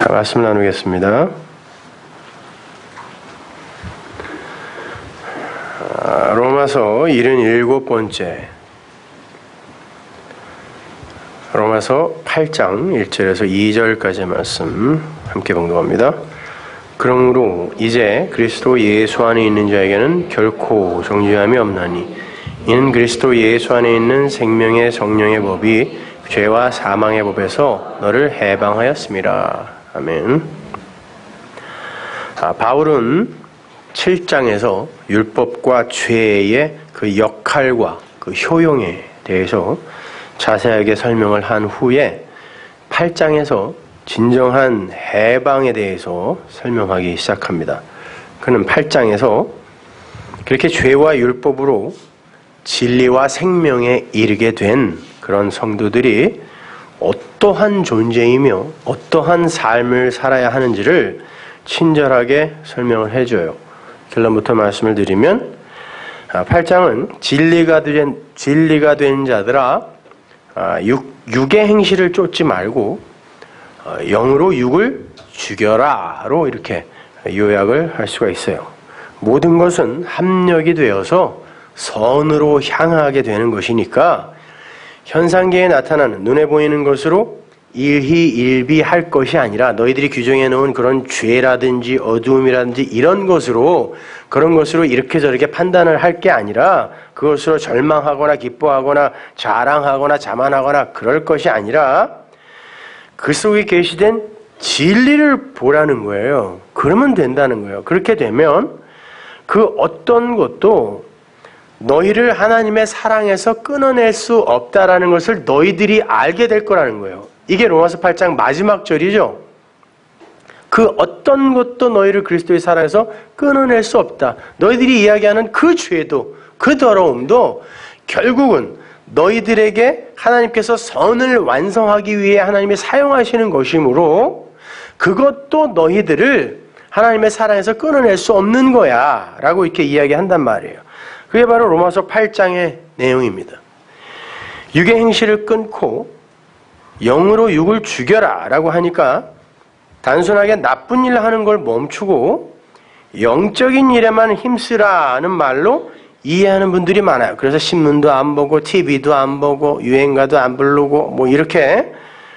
말씀 나누겠습니다. 로마서 77번째, 로마서 8장 1절에서 2절까지의 말씀 함께 봉독합니다. 그러므로 이제 그리스도 예수 안에 있는 자에게는 결코 정죄함이 없나니 이는 그리스도 예수 안에 있는 생명의 성령의 법이 죄와 사망의 법에서 너를 해방하였습니다. 아멘. 바울은 7장에서 율법과 죄의 그 역할과 그 효용에 대해서 자세하게 설명을 한 후에 8장에서 진정한 해방에 대해서 설명하기 시작합니다. 그는 8장에서 그렇게 죄와 율법으로 진리와 생명에 이르게 된 그런 성도들이 어떠한 존재이며 어떠한 삶을 살아야 하는지를 친절하게 설명을 해줘요. 결론부터 말씀을 드리면 8장은 진리가 된 자들아 육의 행실을 쫓지 말고 영으로 육을 죽여라로 이렇게 요약을 할 수가 있어요. 모든 것은 합력이 되어서 선으로 향하게 되는 것이니까 현상계에 나타나는 눈에 보이는 것으로 일희일비할 것이 아니라 너희들이 규정해 놓은 그런 죄라든지 어두움이라든지 이런 것으로 그런 것으로 이렇게 저렇게 판단을 할 게 아니라 그것으로 절망하거나 기뻐하거나 자랑하거나 자만하거나 그럴 것이 아니라 그 속에 계시된 진리를 보라는 거예요. 그러면 된다는 거예요. 그렇게 되면 그 어떤 것도 너희를 하나님의 사랑에서 끊어낼 수 없다라는 것을 너희들이 알게 될 거라는 거예요. 이게 로마서 8장 마지막 절이죠. 그 어떤 것도 너희를 그리스도의 사랑에서 끊어낼 수 없다. 너희들이 이야기하는 그 죄도 그 더러움도 결국은 너희들에게 하나님께서 선을 완성하기 위해 하나님이 사용하시는 것이므로 그것도 너희들을 하나님의 사랑에서 끊어낼 수 없는 거야 라고 이렇게 이야기한단 말이에요. 그게 바로 로마서 8장의 내용입니다. 육의 행실을 끊고 영으로 육을 죽여라 라고 하니까 단순하게 나쁜 일 하는 걸 멈추고 영적인 일에만 힘쓰라는 말로 이해하는 분들이 많아요. 그래서 신문도 안 보고 TV도 안 보고 유행가도 안 부르고 뭐 이렇게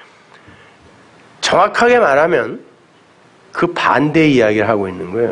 정확하게 말하면 그 반대의 이야기를 하고 있는 거예요.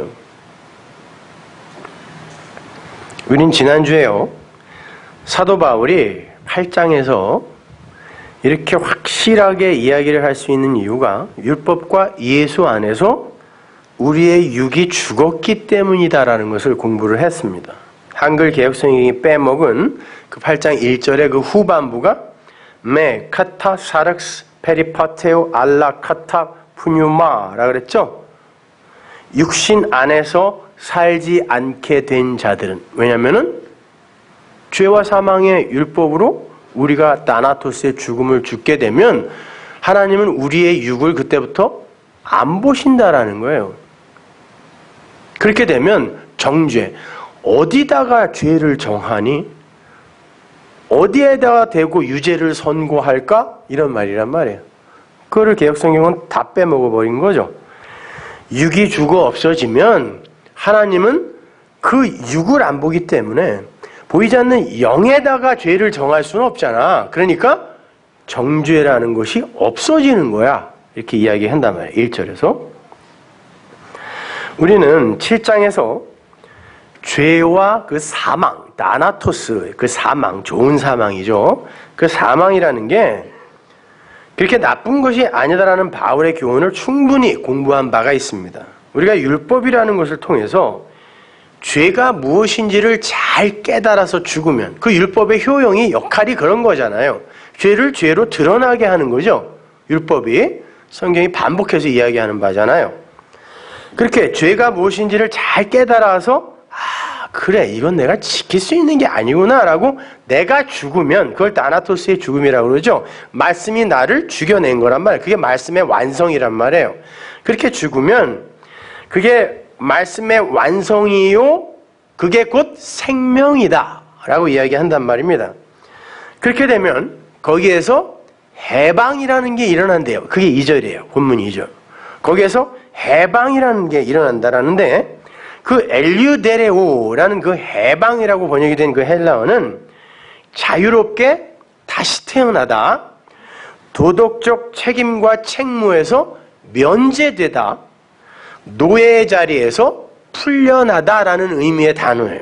우린 지난주에요. 사도 바울이 8장에서 이렇게 확실하게 이야기를 할 수 있는 이유가 율법과 예수 안에서 우리의 육이 죽었기 때문이다라는 것을 공부를 했습니다. 한글 개역성경이 빼먹은 그 8장 1절의 그 후반부가 메 카타 사륵스 페리파테오 알라 카타 푸뉴마라 그랬죠. 육신 안에서 살지 않게 된 자들은, 왜냐하면은 죄와 사망의 율법으로 우리가 다나토스의 죽음을 죽게 되면 하나님은 우리의 육을 그때부터 안 보신다라는 거예요. 그렇게 되면 정죄, 어디다가 죄를 정하니? 어디에다가 대고 유죄를 선고할까? 이런 말이란 말이에요. 그거를 개역성경은 다 빼먹어버린 거죠. 육이 죽어 없어지면 하나님은 그 육을 안 보기 때문에 보이지 않는 영에다가 죄를 정할 수는 없잖아. 그러니까 정죄라는 것이 없어지는 거야. 이렇게 이야기한단 말이에요. 1절에서. 우리는 7장에서 죄와 그 사망, 다나토스, 그 사망, 좋은 사망이죠. 그 사망이라는 게 그렇게 나쁜 것이 아니다라는 바울의 교훈을 충분히 공부한 바가 있습니다. 우리가 율법이라는 것을 통해서 죄가 무엇인지를 잘 깨달아서 죽으면 그 율법의 효용이 역할이 그런 거잖아요. 죄를 죄로 드러나게 하는 거죠. 율법이 성경이 반복해서 이야기하는 바잖아요. 그렇게 죄가 무엇인지를 잘 깨달아서 그래 이건 내가 지킬 수 있는 게 아니구나 라고 내가 죽으면 그걸 다나토스의 죽음이라고 그러죠. 말씀이 나를 죽여낸 거란 말이에요. 그게 말씀의 완성이란 말이에요. 그렇게 죽으면 그게 말씀의 완성이요 그게 곧 생명이다 라고 이야기한단 말입니다. 그렇게 되면 거기에서 해방이라는 게 일어난대요. 그게 2절이에요. 본문 2절. 거기에서 해방이라는 게 일어난다라는데, 그 엘류데레오라는 그 해방이라고 번역이 된 그 헬라어는 자유롭게 다시 태어나다, 도덕적 책임과 책무에서 면제되다, 노예의 자리에서 풀려나다라는 의미의 단어예요.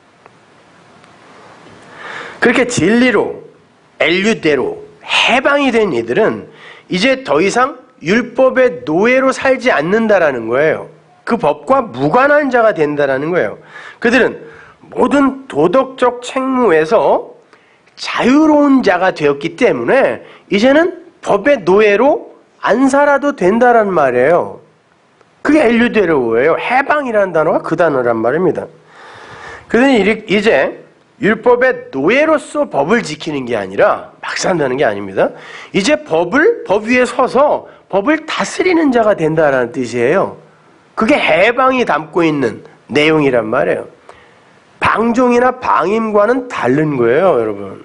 그렇게 진리로 엘류데로 해방이 된 이들은 이제 더 이상 율법의 노예로 살지 않는다라는 거예요. 그 법과 무관한 자가 된다라는 거예요. 그들은 모든 도덕적 책무에서 자유로운 자가 되었기 때문에 이제는 법의 노예로 안 살아도 된다라는 말이에요. 그게 엘류데로예요. 해방이라는 단어가 그 단어란 말입니다. 그들은 이제 율법의 노예로서 법을 지키는 게 아니라 막 산다는 게 아닙니다. 이제 법 위에 서서 법을 다스리는 자가 된다라는 뜻이에요. 그게 해방이 담고 있는 내용이란 말이에요. 방종이나 방임과는 다른 거예요, 여러분.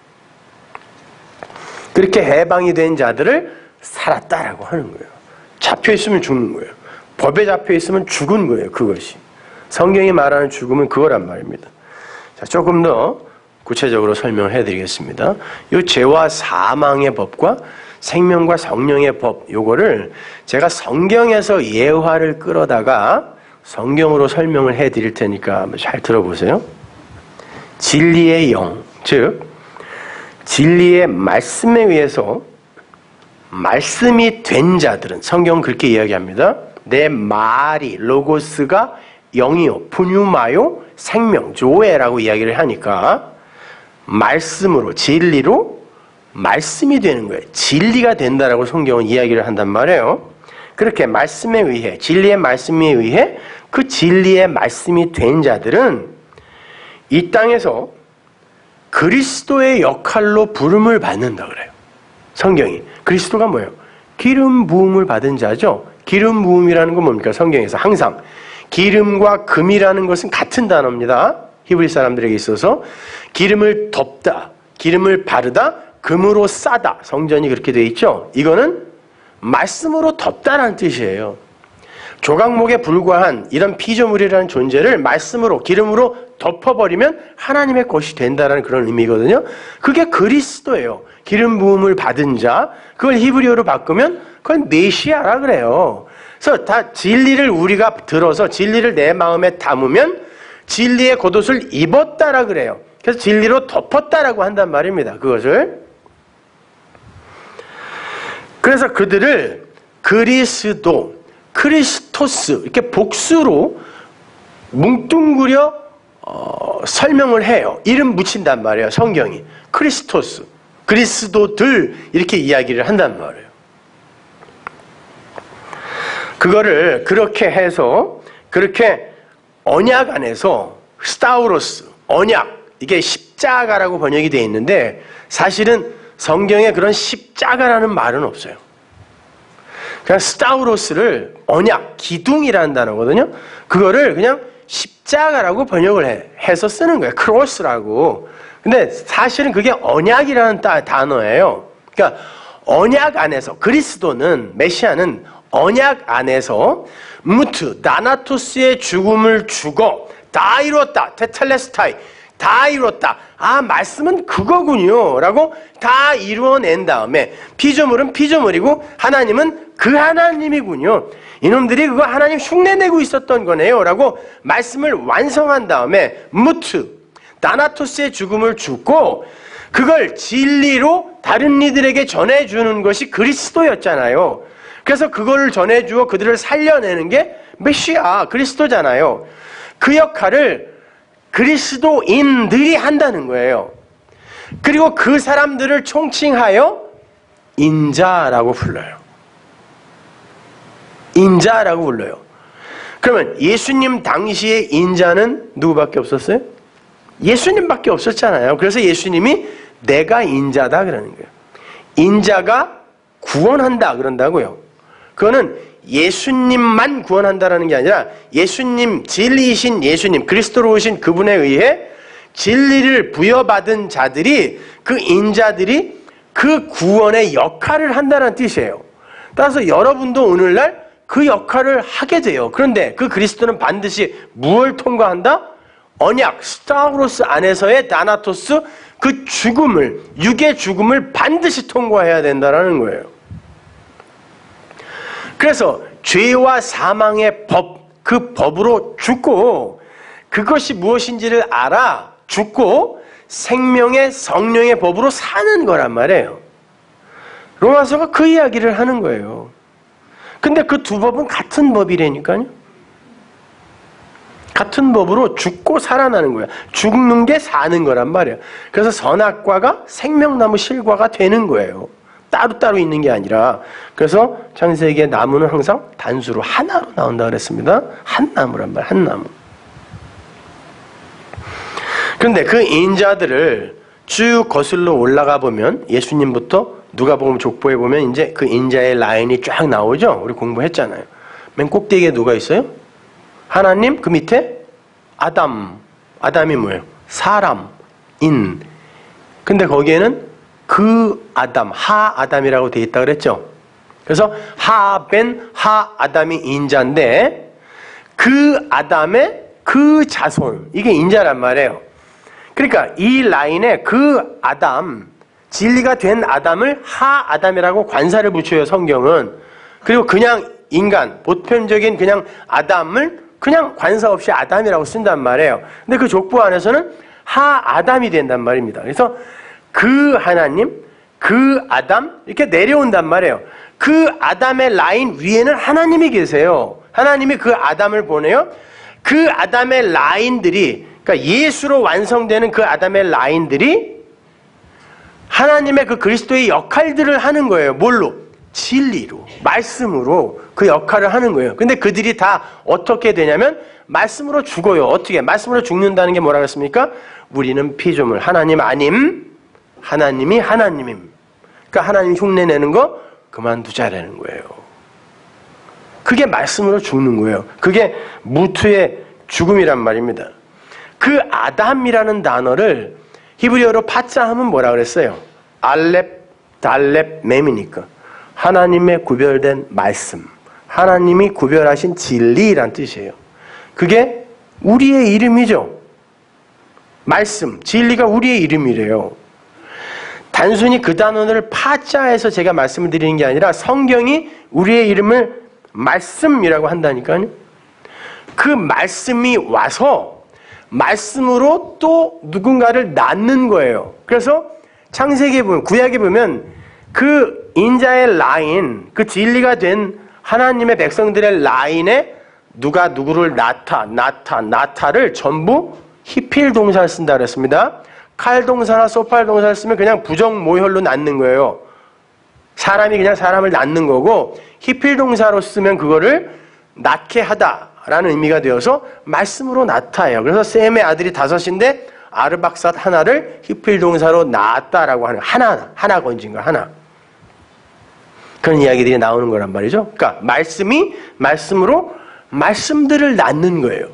그렇게 해방이 된 자들을 살았다라고 하는 거예요. 잡혀있으면 죽는 거예요. 법에 잡혀있으면 죽은 거예요, 그것이. 성경이 말하는 죽음은 그거란 말입니다. 자, 조금 더 구체적으로 설명을 해드리겠습니다. 이 죄와 사망의 법과 생명과 성령의 법, 요거를 제가 성경에서 예화를 끌어다가 성경으로 설명을 해드릴 테니까 한번 잘 들어보세요. 진리의 영, 즉 진리의 말씀에 의해서 말씀이 된 자들은, 성경은 그렇게 이야기합니다. 내 말이, 로고스가 영이요, 푸뉴마요, 생명, 조에라고 이야기를 하니까 말씀으로, 진리로 말씀이 되는 거예요. 진리가 된다라고 성경은 이야기를 한단 말이에요. 그렇게 말씀에 의해, 진리의 말씀에 의해 그 진리의 말씀이 된 자들은 이 땅에서 그리스도의 역할로 부름을 받는다 그래요. 성경이. 그리스도가 뭐예요? 기름 부음을 받은 자죠. 기름 부음이라는 건 뭡니까? 성경에서 항상 기름과 금이라는 것은 같은 단어입니다. 히브리 사람들에게 있어서 기름을 덮다, 기름을 바르다, 금으로 싸다. 성전이 그렇게 되어 있죠. 이거는 말씀으로 덮다라는 뜻이에요. 조각목에 불과한 이런 피조물이라는 존재를 말씀으로, 기름으로 덮어버리면 하나님의 것이 된다는 그런 의미거든요. 그게 그리스도예요. 기름 부음을 받은 자, 그걸 히브리어로 바꾸면 그건 메시아라 그래요. 그래서 다 진리를 우리가 들어서 진리를 내 마음에 담으면 진리의 겉옷을 입었다라 그래요. 그래서 진리로 덮었다라고 한단 말입니다. 그것을. 그래서 그들을 그리스도, 크리스토스 이렇게 복수로 뭉뚱그려 설명을 해요. 이름 붙인단 말이에요. 성경이. 크리스토스, 그리스도들 이렇게 이야기를 한단 말이에요. 그거를 그렇게 해서 그렇게 언약 안에서 스타우로스, 언약, 이게 십자가라고 번역이 되어 있는데 사실은 성경에 그런 십자가라는 말은 없어요. 그냥 스타우로스를 언약, 기둥이라는 단어거든요. 그거를 그냥 십자가라고 번역을 해서 쓰는 거예요. 크로스라고. 근데 사실은 그게 언약이라는 단어예요. 그러니까 언약 안에서, 그리스도는, 메시아는 언약 안에서 무트, 나나토스의 죽음을 죽어 다 이뤘다. 테텔레스타이, 다 이뤘다. 아, 말씀은 그거군요. 라고 다 이루어낸 다음에 피조물은 피조물이고 하나님은 그 하나님이군요. 이놈들이 그거 하나님 흉내내고 있었던 거네요. 라고 말씀을 완성한 다음에 무트, 나나토스의 죽음을 죽고 그걸 진리로 다른 이들에게 전해주는 것이 그리스도였잖아요. 그래서 그걸 전해주어 그들을 살려내는 게 메시아, 그리스도잖아요. 그 역할을 그리스도인들이 한다는 거예요. 그리고 그 사람들을 총칭하여 인자라고 불러요. 인자라고 불러요. 그러면 예수님 당시의 인자는 누구밖에 없었어요? 예수님밖에 없었잖아요. 그래서 예수님이 내가 인자다 그러는 거예요. 인자가 구원한다 그런다고요. 그거는 예수님만 구원한다라는 게 아니라 예수님, 진리이신 예수님, 그리스도로 오신 그분에 의해 진리를 부여받은 자들이, 그 인자들이 그 구원의 역할을 한다는 뜻이에요. 따라서 여러분도 오늘날 그 역할을 하게 돼요. 그런데 그 그리스도는 반드시 무엇을 통과한다? 언약, 스타우로스 안에서의 다나토스, 그 죽음을, 육의 죽음을 반드시 통과해야 된다는 거예요. 그래서 죄와 사망의 법, 그 법으로 죽고, 그것이 무엇인지를 알아 죽고 생명의 성령의 법으로 사는 거란 말이에요. 로마서가 그 이야기를 하는 거예요. 근데 그 두 법은 같은 법이라니까요. 같은 법으로 죽고 살아나는 거야. 죽는 게 사는 거란 말이에요. 그래서 선악과가 생명나무 실과가 되는 거예요. 따로따로 있는 게 아니라. 그래서 창세기의 나무는 항상 단수로 하나로 나온다 그랬습니다. 한 나무란 말이에요. 한 나무. 그런데 그 인자들을 쭉 거슬러 올라가 보면 예수님부터 누가복음 족보에 보면 이제 그 인자의 라인이 쫙 나오죠. 우리 공부했잖아요. 맨 꼭대기에 누가 있어요? 하나님, 그 밑에 아담. 아담이 뭐예요? 사람, 인. 근데 거기에는 그 아담, 하 아담이라고 돼 있다 그랬죠. 그래서 하벤 하 아담이 인자인데 그 아담의 그 자손, 이게 인자란 말이에요. 그러니까 이 라인에 그 아담, 진리가 된 아담을 하 아담이라고 관사를 붙여요, 성경은. 그리고 그냥 인간, 보편적인 그냥 아담을 그냥 관사 없이 아담이라고 쓴단 말이에요. 근데 그 족보 안에서는 하 아담이 된단 말입니다. 그래서 그 하나님, 그 아담 이렇게 내려온단 말이에요. 그 아담의 라인 위에는 하나님이 계세요. 하나님이 그 아담을 보내요. 그 아담의 라인들이, 그러니까 예수로 완성되는 그 아담의 라인들이 하나님의 그 그리스도의 역할들을 하는 거예요. 뭘로? 진리로, 말씀으로 그 역할을 하는 거예요. 근데 그들이 다 어떻게 되냐면 말씀으로 죽어요. 어떻게? 말씀으로 죽는다는 게 뭐라 그랬습니까? 우리는 피조물, 하나님 아님, 하나님이 하나님임. 그러니까 하나님 흉내내는 거 그만두자라는 거예요. 그게 말씀으로 죽는 거예요. 그게 무투의 죽음이란 말입니다. 그 아담이라는 단어를 히브리어로 파자 하면 뭐라 그랬어요? 알렙, 달렙, mem이니까. 하나님의 구별된 말씀. 하나님이 구별하신 진리란 뜻이에요. 그게 우리의 이름이죠. 말씀, 진리가 우리의 이름이래요. 단순히 그 단어를 파자해서 제가 말씀을 드리는 게 아니라 성경이 우리의 이름을 말씀이라고 한다니까요. 그 말씀이 와서 말씀으로 또 누군가를 낳는 거예요. 그래서 창세기에 보면, 구약에 보면 그 인자의 라인, 그 진리가 된 하나님의 백성들의 라인에 누가 누구를 나타를 전부 히필 동사를 쓴다 그랬습니다. 칼 동사나 소팔 동사를 쓰면 그냥 부정 모혈로 낳는 거예요. 사람이 그냥 사람을 낳는 거고, 히필 동사로 쓰면 그거를 낳게 하다라는 의미가 되어서 말씀으로 낳다예요. 그래서 셈의 아들이 5인데 아르박삿 하나를 히필 동사로 낳았다라고 하는, 하나 건진 거, 하나. 그런 이야기들이 나오는 거란 말이죠. 그러니까 말씀이 말씀으로 말씀들을 낳는 거예요.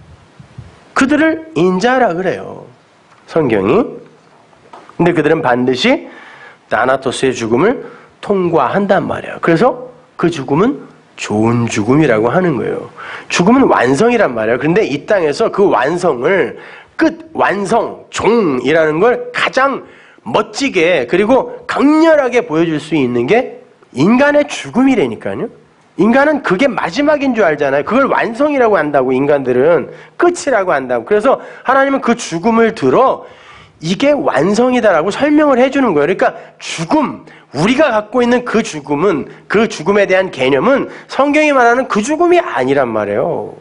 그들을 인자라 그래요, 성경이. 근데 그들은 반드시 다나토스의 죽음을 통과한단 말이에요. 그래서 그 죽음은 좋은 죽음이라고 하는 거예요. 죽음은 완성이란 말이에요. 그런데 이 땅에서 그 완성을, 끝, 완성, 종이라는 걸 가장 멋지게 그리고 강렬하게 보여줄 수 있는 게 인간의 죽음이라니까요. 인간은 그게 마지막인 줄 알잖아요. 그걸 완성이라고 한다고, 인간들은 끝이라고 한다고. 그래서 하나님은 그 죽음을 들어 이게 완성이다라고 설명을 해주는 거예요. 그러니까 죽음, 우리가 갖고 있는 그 죽음은, 그 죽음에 대한 개념은 성경이 말하는 그 죽음이 아니란 말이에요.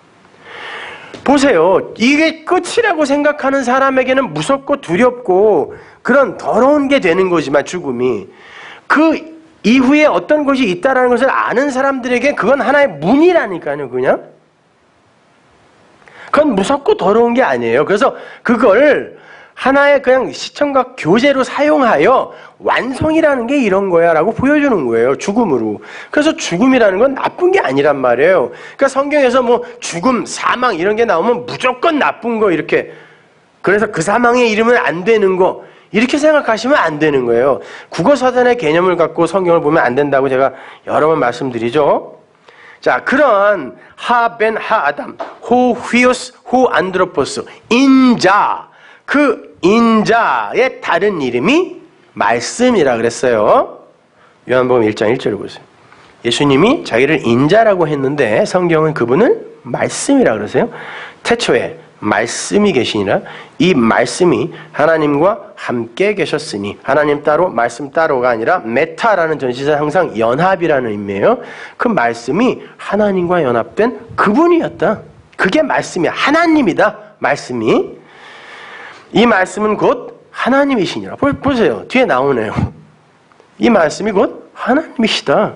보세요. 이게 끝이라고 생각하는 사람에게는 무섭고 두렵고 그런 더러운 게 되는 거지만, 죽음이 그 이후에 어떤 것이 있다는 것을 아는 사람들에게 그건 하나의 문이라니까요. 그냥 그건 무섭고 더러운 게 아니에요. 그래서 그걸 하나의 그냥 시청각 교재로 사용하여 완성이라는 게 이런 거야 라고 보여주는 거예요, 죽음으로. 그래서 죽음이라는 건 나쁜 게 아니란 말이에요. 그러니까 성경에서 뭐 죽음, 사망 이런 게 나오면 무조건 나쁜 거, 이렇게, 그래서 그 사망의 이름은 안 되는 거, 이렇게 생각하시면 안 되는 거예요. 국어사전의 개념을 갖고 성경을 보면 안 된다고 제가 여러 번 말씀드리죠. 자, 그런 하벤 하아담, 호 휘오스, 호 안드로포스, 인자, 그 인자의 다른 이름이 말씀이라 그랬어요. 요한복음 1장 1절을 보세요. 예수님이 자기를 인자라고 했는데 성경은 그분을 말씀이라 그러세요. 태초에 말씀이 계시니라. 이 말씀이 하나님과 함께 계셨으니, 하나님 따로 말씀 따로가 아니라 메타라는 전치사 항상 연합이라는 의미예요. 그 말씀이 하나님과 연합된 그분이었다. 그게 말씀이야. 하나님이다. 말씀이. 이 말씀은 곧 하나님이시니라. 보세요. 뒤에 나오네요. 이 말씀이 곧 하나님이시다.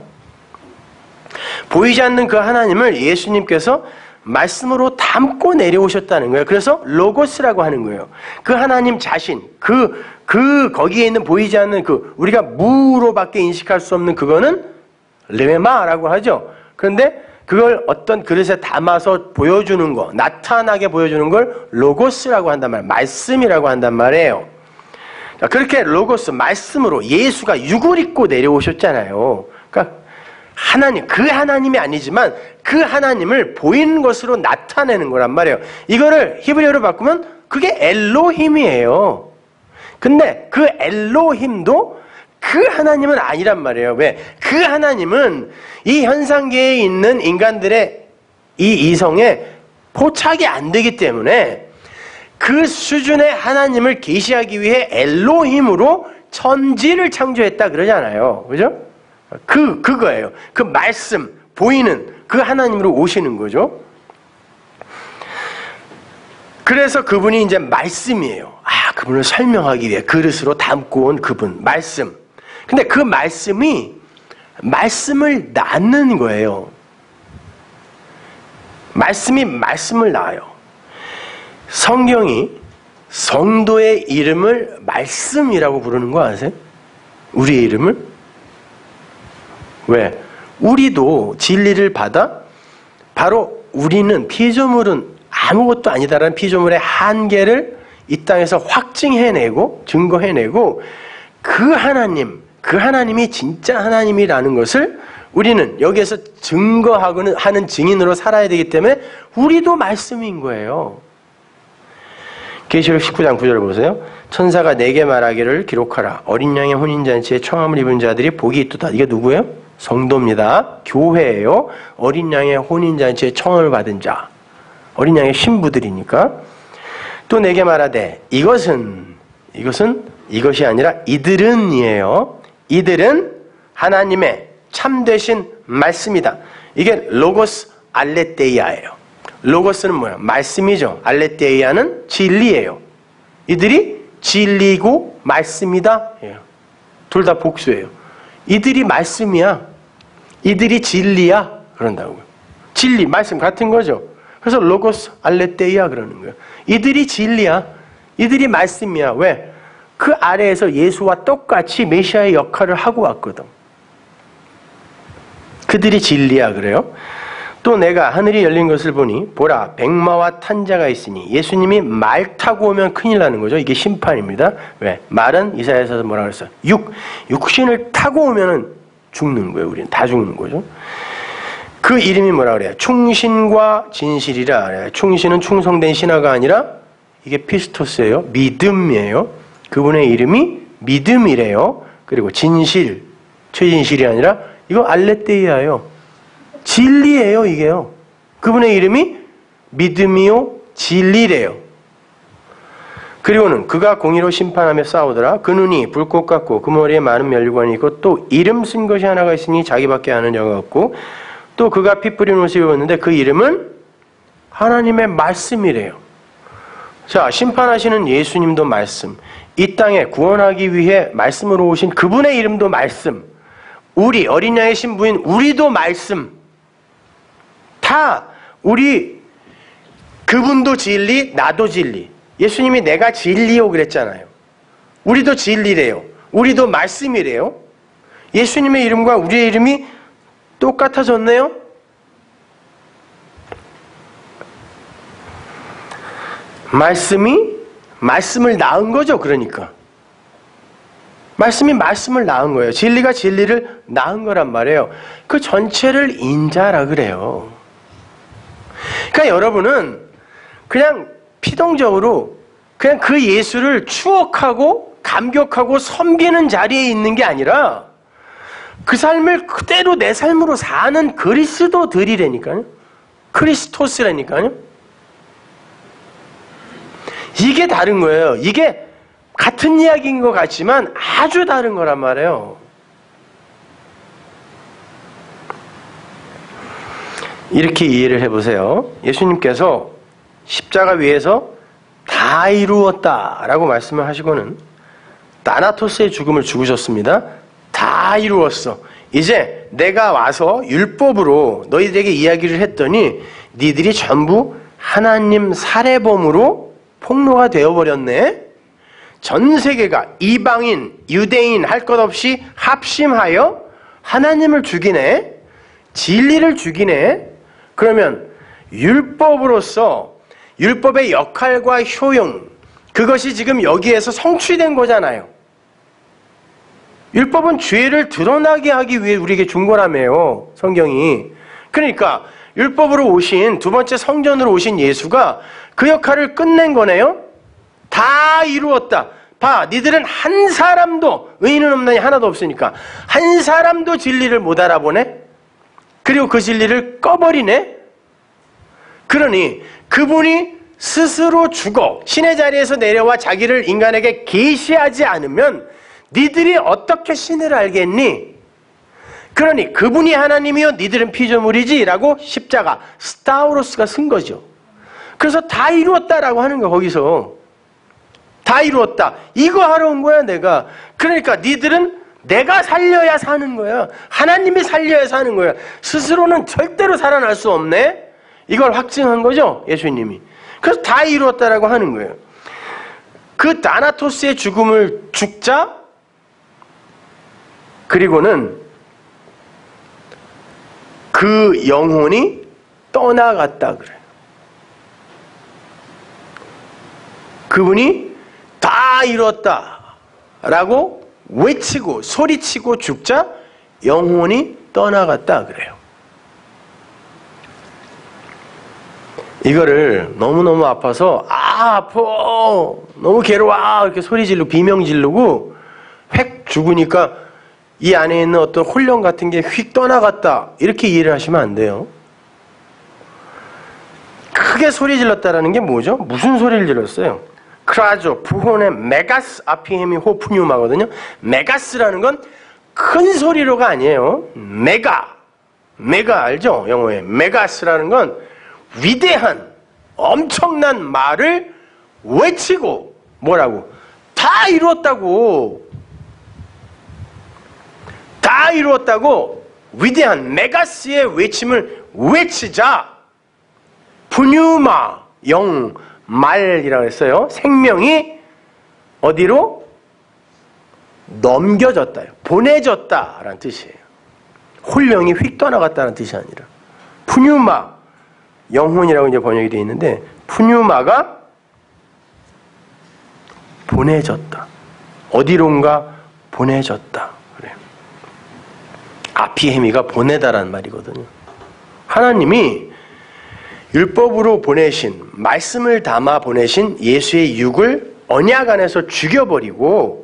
보이지 않는 그 하나님을 예수님께서 말씀으로 담고 내려오셨다는 거예요. 그래서 로고스라고 하는 거예요. 그 하나님 자신, 거기에 있는 보이지 않는 우리가 무로밖에 인식할 수 없는 그거는 레마라고 하죠. 그런데 그걸 어떤 그릇에 담아서 보여주는 거, 나타나게 보여주는 걸 로고스라고 한단 말이에요. 말씀이라고 한단 말이에요. 그렇게 로고스, 말씀으로 예수가 육을 입고 내려오셨잖아요. 그러니까 하나님, 그 하나님이 아니지만 그 하나님을 보이는 것으로 나타내는 거란 말이에요. 이거를 히브리어로 바꾸면 그게 엘로힘이에요. 근데 그 엘로힘도 그 하나님은 아니란 말이에요. 왜? 그 하나님은 이 현상계에 있는 인간들의 이 이성에 포착이 안 되기 때문에 그 수준의 하나님을 계시하기 위해 엘로힘으로 천지를 창조했다 그러잖아요. 그죠? 그거예요. 그 말씀, 보이는 그 하나님으로 오시는 거죠. 그래서 그분이 이제 말씀이에요. 그분을 설명하기 위해 그릇으로 담고 온 그분, 말씀. 근데 그 말씀이 말씀을 낳는 거예요. 말씀이 말씀을 낳아요. 성경이 성도의 이름을 말씀이라고 부르는 거 아세요? 우리의 이름을? 왜? 우리도 진리를 받아 바로 우리는 피조물은 아무것도 아니다라는 피조물의 한계를 이 땅에서 확증해내고 증거해내고 그 하나님이 진짜 하나님이라는 것을 우리는 여기에서 증거하고는 하는 증인으로 살아야 되기 때문에 우리도 말씀인 거예요. 계시록 19장 9절을 보세요. 천사가 내게 말하기를 기록하라. 어린 양의 혼인잔치에 청함을 입은 자들이 복이 있도다. 이게 누구예요? 성도입니다. 교회예요. 어린 양의 혼인잔치에 청함을 받은 자. 어린 양의 신부들이니까. 또 내게 말하되 이것이 아니라 이들은이에요. 이들은 하나님의 참되신 말씀이다. 이게 로고스 알레테이아예요. 로고스는 뭐야? 말씀이죠. 알레테이아는 진리예요. 이들이 진리고 말씀이다. 둘 다 복수예요. 이들이 말씀이야. 이들이 진리야. 그런다고요. 진리, 말씀 같은 거죠. 그래서 로고스 알레테이아 그러는 거예요. 이들이 진리야. 이들이 말씀이야. 왜? 그 아래에서 예수와 똑같이 메시아의 역할을 하고 왔거든. 그들이 진리야 그래요. 또 내가 하늘이 열린 것을 보니 보라 백마와 탄 자가 있으니 예수님이 말 타고 오면 큰일 나는 거죠. 이게 심판입니다. 왜? 말은 이사야서에서 뭐라 그랬어요? 육신을 타고 오면은 죽는 거예요. 우리는 다 죽는 거죠. 그 이름이 뭐라 그래요? 충신과 진실이라 그래요. 충신은 충성된 신하가 아니라 이게 피스토스예요. 믿음이에요. 그분의 이름이 믿음이래요. 그리고 진실, 최진실이 아니라 이거 알레테이아예요. 진리예요, 이게요. 그분의 이름이 믿음이요, 진리래요. 그리고는 그가 공의로 심판하며 싸우더라. 그 눈이 불꽃 같고 그 머리에 많은 면류관이 있고 또 이름 쓴 것이 하나가 있으니 자기밖에 아는 자가 없고 또 그가 피 뿌린 옷을 입었는데 그 이름은 하나님의 말씀이래요. 자, 심판하시는 예수님도 말씀. 이 땅에 구원하기 위해 말씀으로 오신 그분의 이름도 말씀. 우리 어린 양의 신부인 우리도 말씀. 다 우리 그분도 진리, 나도 진리. 예수님이 내가 진리요 그랬잖아요. 우리도 진리래요. 우리도 말씀이래요. 예수님의 이름과 우리의 이름이 똑같아졌네요. 말씀을 낳은 거죠. 그러니까 말씀이 말씀을 낳은 거예요. 진리가 진리를 낳은 거란 말이에요. 그 전체를 인자라 그래요. 그러니까 여러분은 그냥 피동적으로 그냥 그 예수를 추억하고 감격하고 섬기는 자리에 있는 게 아니라 그 삶을 그대로 내 삶으로 사는 그리스도들이라니까요. 크리스토스라니까요. 이게 다른 거예요. 이게 같은 이야기인 것 같지만 아주 다른 거란 말이에요. 이렇게 이해를 해보세요. 예수님께서 십자가 위에서 다 이루었다라고 말씀을 하시고는 다나토스의 죽음을 죽으셨습니다. 다 이루었어. 이제 내가 와서 율법으로 너희들에게 이야기를 했더니 니들이 전부 하나님 살해범으로 폭로가 되어버렸네. 전 세계가 이방인, 유대인 할 것 없이 합심하여 하나님을 죽이네. 진리를 죽이네. 그러면 율법으로서 율법의 역할과 효용, 그것이 지금 여기에서 성취된 거잖아요. 율법은 죄를 드러나게 하기 위해 우리에게 준 거라며요. 성경이. 그러니까 율법으로 오신, 두 번째 성전으로 오신 예수가 그 역할을 끝낸 거네요. 다 이루었다. 봐, 니들은 한 사람도, 의인은 없나니 하나도 없으니까 한 사람도 진리를 못 알아보네. 그리고 그 진리를 꺼버리네. 그러니 그분이 스스로 죽어 신의 자리에서 내려와 자기를 인간에게 계시하지 않으면 니들이 어떻게 신을 알겠니? 그러니 그분이 하나님이요 니들은 피조물이지 라고 십자가 스타우로스가 쓴 거죠. 그래서 다 이루었다라고 하는 거야. 거기서 다 이루었다. 이거 하러 온 거야 내가. 그러니까 니들은 내가 살려야 사는 거야. 하나님이 살려야 사는 거야. 스스로는 절대로 살아날 수 없네. 이걸 확증한 거죠 예수님이. 그래서 다 이루었다라고 하는 거예요. 그 다나토스의 죽음을 죽자 그리고는 그 영혼이 떠나갔다 그래요. 그분이 다 이뤘다라고 외치고 소리치고 죽자 영혼이 떠나갔다 그래요. 이거를 너무너무 아파서 아파 너무 괴로워 이렇게 소리 지르고 비명 지르고 획 죽으니까 이 안에 있는 어떤 혼령 같은 게 휙 떠나갔다 이렇게 이해를 하시면 안 돼요. 크게 소리 질렀다라는 게 뭐죠? 무슨 소리를 질렀어요? 크라조, 부혼의 메가스 아피헤미 호프뉴마거든요. 메가스라는 건 큰 소리로가 아니에요. 메가 알죠? 영어에 메가스라는 건 위대한 엄청난 말을 외치고 뭐라고? 다 이루었다고. 다 이루었다고 위대한 메가스의 외침을 외치자 푸뉴마 영 말이라고 했어요. 생명이 어디로? 넘겨졌다요. 보내졌다라는 뜻이에요. 혼령이 휙 떠나갔다는 뜻이 아니라 푸뉴마 영혼이라고 이제 번역이 되어 있는데 푸뉴마가 보내졌다. 어디론가 보내졌다. 그래요. 아피헤미가 보내다라는 말이거든요. 하나님이 율법으로 보내신 말씀을 담아 보내신 예수의 육을 언약 안에서 죽여버리고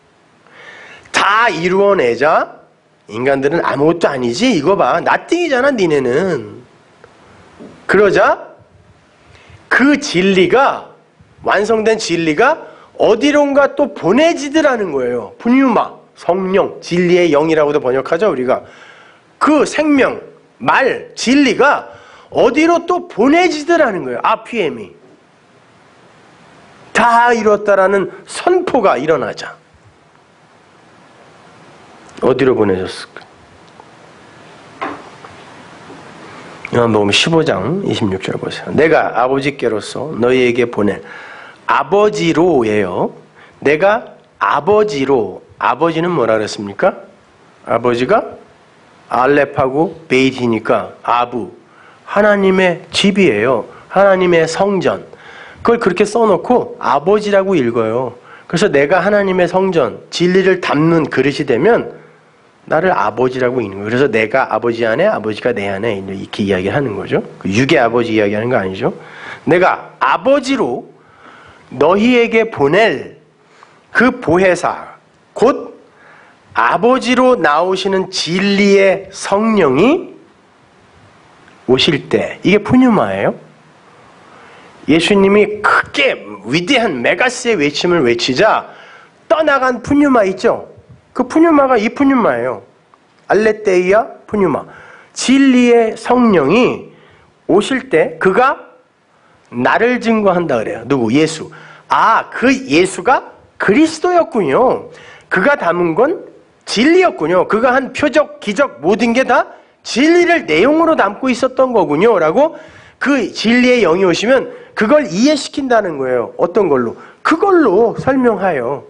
다 이루어내자 인간들은 아무것도 아니지 이거 봐 나띵이잖아 니네는. 그러자 그 진리가 완성된 진리가 어디론가 또 보내지더라는 거예요. 푸뉴마 성령 진리의 영이라고도 번역하죠 우리가. 그 생명 말 진리가 어디로 또 보내지더라는 거예요. 아피엠이 다 이뤘다라는 선포가 일어나자 어디로 보내졌을까? 요한복음 15장 26절 보세요. 내가 아버지께로서 너희에게 보낼 아버지로예요. 내가 아버지로. 아버지는 뭐라 그랬습니까? 아버지가 알렙하고 베이티니까 아부. 하나님의 집이에요. 하나님의 성전. 그걸 그렇게 써놓고 아버지라고 읽어요. 그래서 내가 하나님의 성전, 진리를 담는 그릇이 되면 나를 아버지라고 있는 거예요. 그래서 내가 아버지 안에, 아버지가 내 안에 이렇게 이야기를 하는 거죠. 육의 아버지 이야기하는 거 아니죠. 내가 아버지로 너희에게 보낼 그 보혜사, 곧 아버지로 나오시는 진리의 성령이 오실 때, 이게 푸뉴마예요. 예수님이 크게 위대한 메가스의 외침을 외치자 떠나간 푸뉴마 있죠? 그 푸뉴마가 이 푸뉴마예요. 알레테이아 푸뉴마. 진리의 성령이 오실 때 그가 나를 증거한다 그래요. 누구? 예수. 아, 그 예수가 그리스도였군요. 그가 담은 건 진리였군요. 그가 한 표적, 기적 모든 게 다 진리를 내용으로 담고 있었던 거군요. 라고 그 진리의 영이 오시면 그걸 이해시킨다는 거예요. 어떤 걸로? 그걸로 설명하여.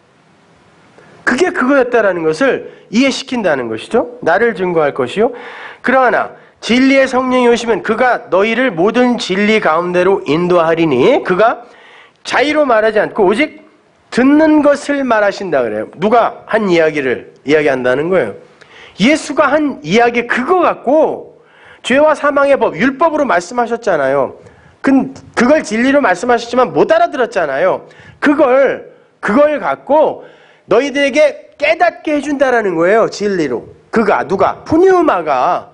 그게 그거였다라는 것을 이해시킨다는 것이죠. 나를 증거할 것이요. 그러나 진리의 성령이 오시면 그가 너희를 모든 진리 가운데로 인도하리니 그가 자의로 말하지 않고 오직 듣는 것을 말하신다 그래요. 누가 한 이야기를 이야기한다는 거예요. 예수가 한 이야기 그거 갖고 죄와 사망의 법, 율법으로 말씀하셨잖아요. 그걸 진리로 말씀하셨지만 못 알아들었잖아요. 그걸 갖고 너희들에게 깨닫게 해준다라는 거예요. 진리로. 그가 누가? 푸뉴마가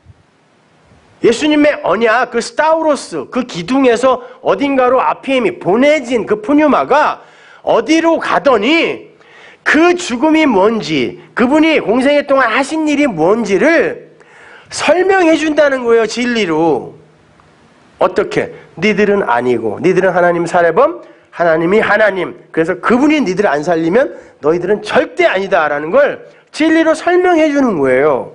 예수님의 언약, 그 스타우로스, 그 기둥에서 어딘가로 아피엠이 보내진 그 푸뉴마가 어디로 가더니 그 죽음이 뭔지, 그분이 공생애 동안 하신 일이 뭔지를 설명해 준다는 거예요. 진리로. 어떻게? 니들은 아니고, 니들은 하나님 살해범, 하나님이 하나님. 그래서 그분이 니들 안 살리면 너희들은 절대 아니다라는 걸 진리로 설명해 주는 거예요.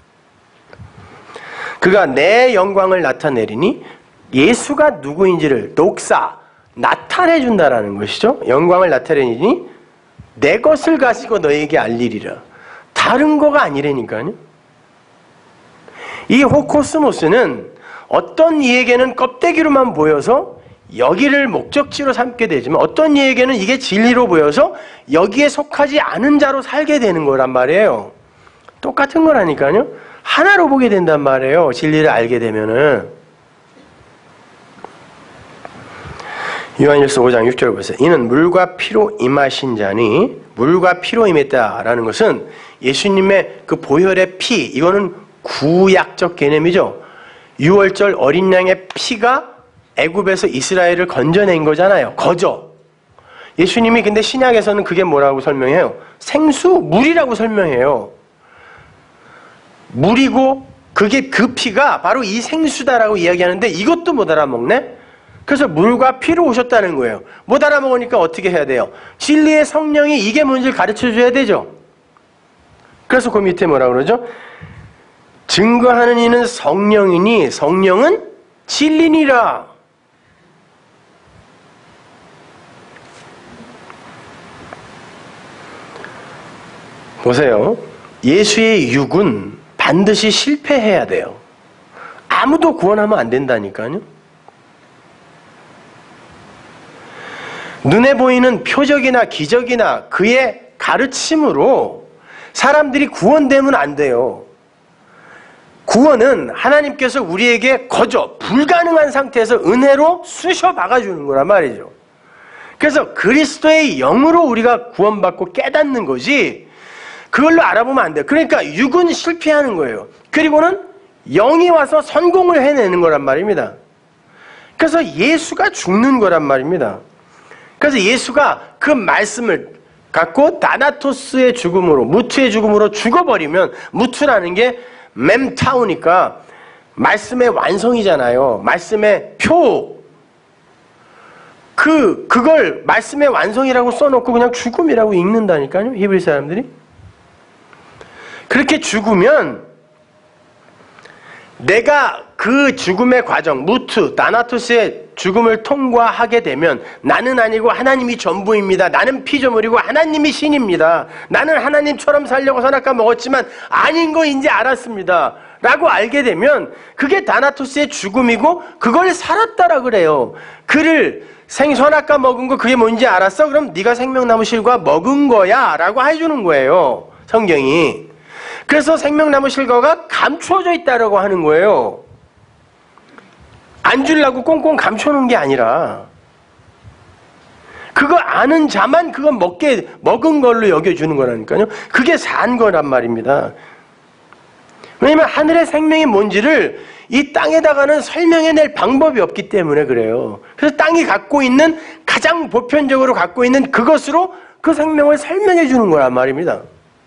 그가 내 영광을 나타내리니 예수가 누구인지를 독사, 나타내 준다라는 것이죠. 영광을 나타내니 내 것을 가지고 너에게 알리리라. 다른 거가 아니라니까요. 이 호코스모스는 어떤 이에게는 껍데기로만 보여서 여기를 목적지로 삼게 되지만 어떤 이에게는 이게 진리로 보여서 여기에 속하지 않은 자로 살게 되는 거란 말이에요. 똑같은 거라니까요. 하나로 보게 된단 말이에요. 진리를 알게 되면은. 요한일서 5장 6절 보세요. 이는 물과 피로 임하신 자니, 물과 피로 임했다라는 것은 예수님의 그 보혈의 피, 이거는 구약적 개념이죠. 6월절 어린 양의 피가 애굽에서 이스라엘을 건져낸 거잖아요. 거저. 예수님이 근데 신약에서는 그게 뭐라고 설명해요? 생수, 물이라고 설명해요. 물이고 그게 그 피가 바로 이 생수다라고 이야기하는데 이것도 못 알아먹네? 그래서 물과 피로 오셨다는 거예요. 못 알아먹으니까 어떻게 해야 돼요? 진리의 성령이 이게 뭔지를 가르쳐줘야 되죠. 그래서 그 밑에 뭐라고 그러죠? 증거하는 이는 성령이니 성령은 진리니라. 보세요. 예수의 육은 반드시 실패해야 돼요. 아무도 구원하면 안 된다니까요. 눈에 보이는 표적이나 기적이나 그의 가르침으로 사람들이 구원되면 안 돼요. 구원은 하나님께서 우리에게 거저 불가능한 상태에서 은혜로 쑤셔 박아주는 거란 말이죠. 그래서 그리스도의 영으로 우리가 구원받고 깨닫는 거지 그걸로 알아보면 안 돼요. 그러니까 육은 실패하는 거예요. 그리고는 영이 와서 성공을 해내는 거란 말입니다. 그래서 예수가 죽는 거란 말입니다. 그래서 예수가 그 말씀을 갖고 다나토스의 죽음으로, 무트의 죽음으로 죽어버리면, 무트라는 게 mem타우니까 말씀의 완성이잖아요. 말씀의 표. 그걸 말씀의 완성이라고 써놓고 그냥 죽음이라고 읽는다니까요. 히브리 사람들이. 그렇게 죽으면 내가 그 죽음의 과정, 무트, 다나토스의 죽음을 통과하게 되면 나는 아니고 하나님이 전부입니다. 나는 피조물이고 하나님이 신입니다. 나는 하나님처럼 살려고 선악과 먹었지만 아닌 거 이제 알았습니다. 라고 알게 되면 그게 다나토스의 죽음이고 그걸 살았다라 그래요. 그를 선악과 먹은 거 그게 뭔지 알았어? 그럼 네가 생명나무 실과 먹은 거야 라고 해주는 거예요, 성경이. 그래서 생명나무 실과가 감추어져 있다라고 하는 거예요. 안 주려고 꽁꽁 감춰놓은 게 아니라 그거 아는 자만 그거 먹은 걸로 여겨주는 거라니까요. 그게 산 거란 말입니다. 왜냐면 하늘의 생명이 뭔지를 이 땅에다가는 설명해낼 방법이 없기 때문에 그래요. 그래서 땅이 갖고 있는, 가장 보편적으로 갖고 있는 그것으로 그 생명을 설명해 주는 거란 말입니다.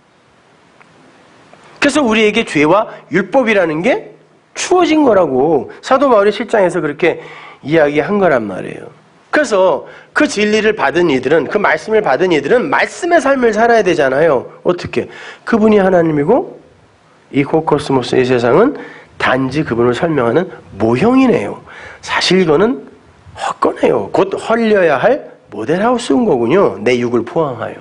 그래서 우리에게 죄와 율법이라는 게 주어진 거라고 사도 바울이 7장에서 그렇게 이야기한 거란 말이에요. 그래서 그 진리를 받은 이들은, 그 말씀을 받은 이들은 말씀의 삶을 살아야 되잖아요. 어떻게? 그분이 하나님이고 이 코코스모스, 이 세상은 단지 그분을 설명하는 모형이네요. 사실 이거는 헛거네요. 곧 헐려야 할 모델하우스인 거군요. 내 육을 포함하여.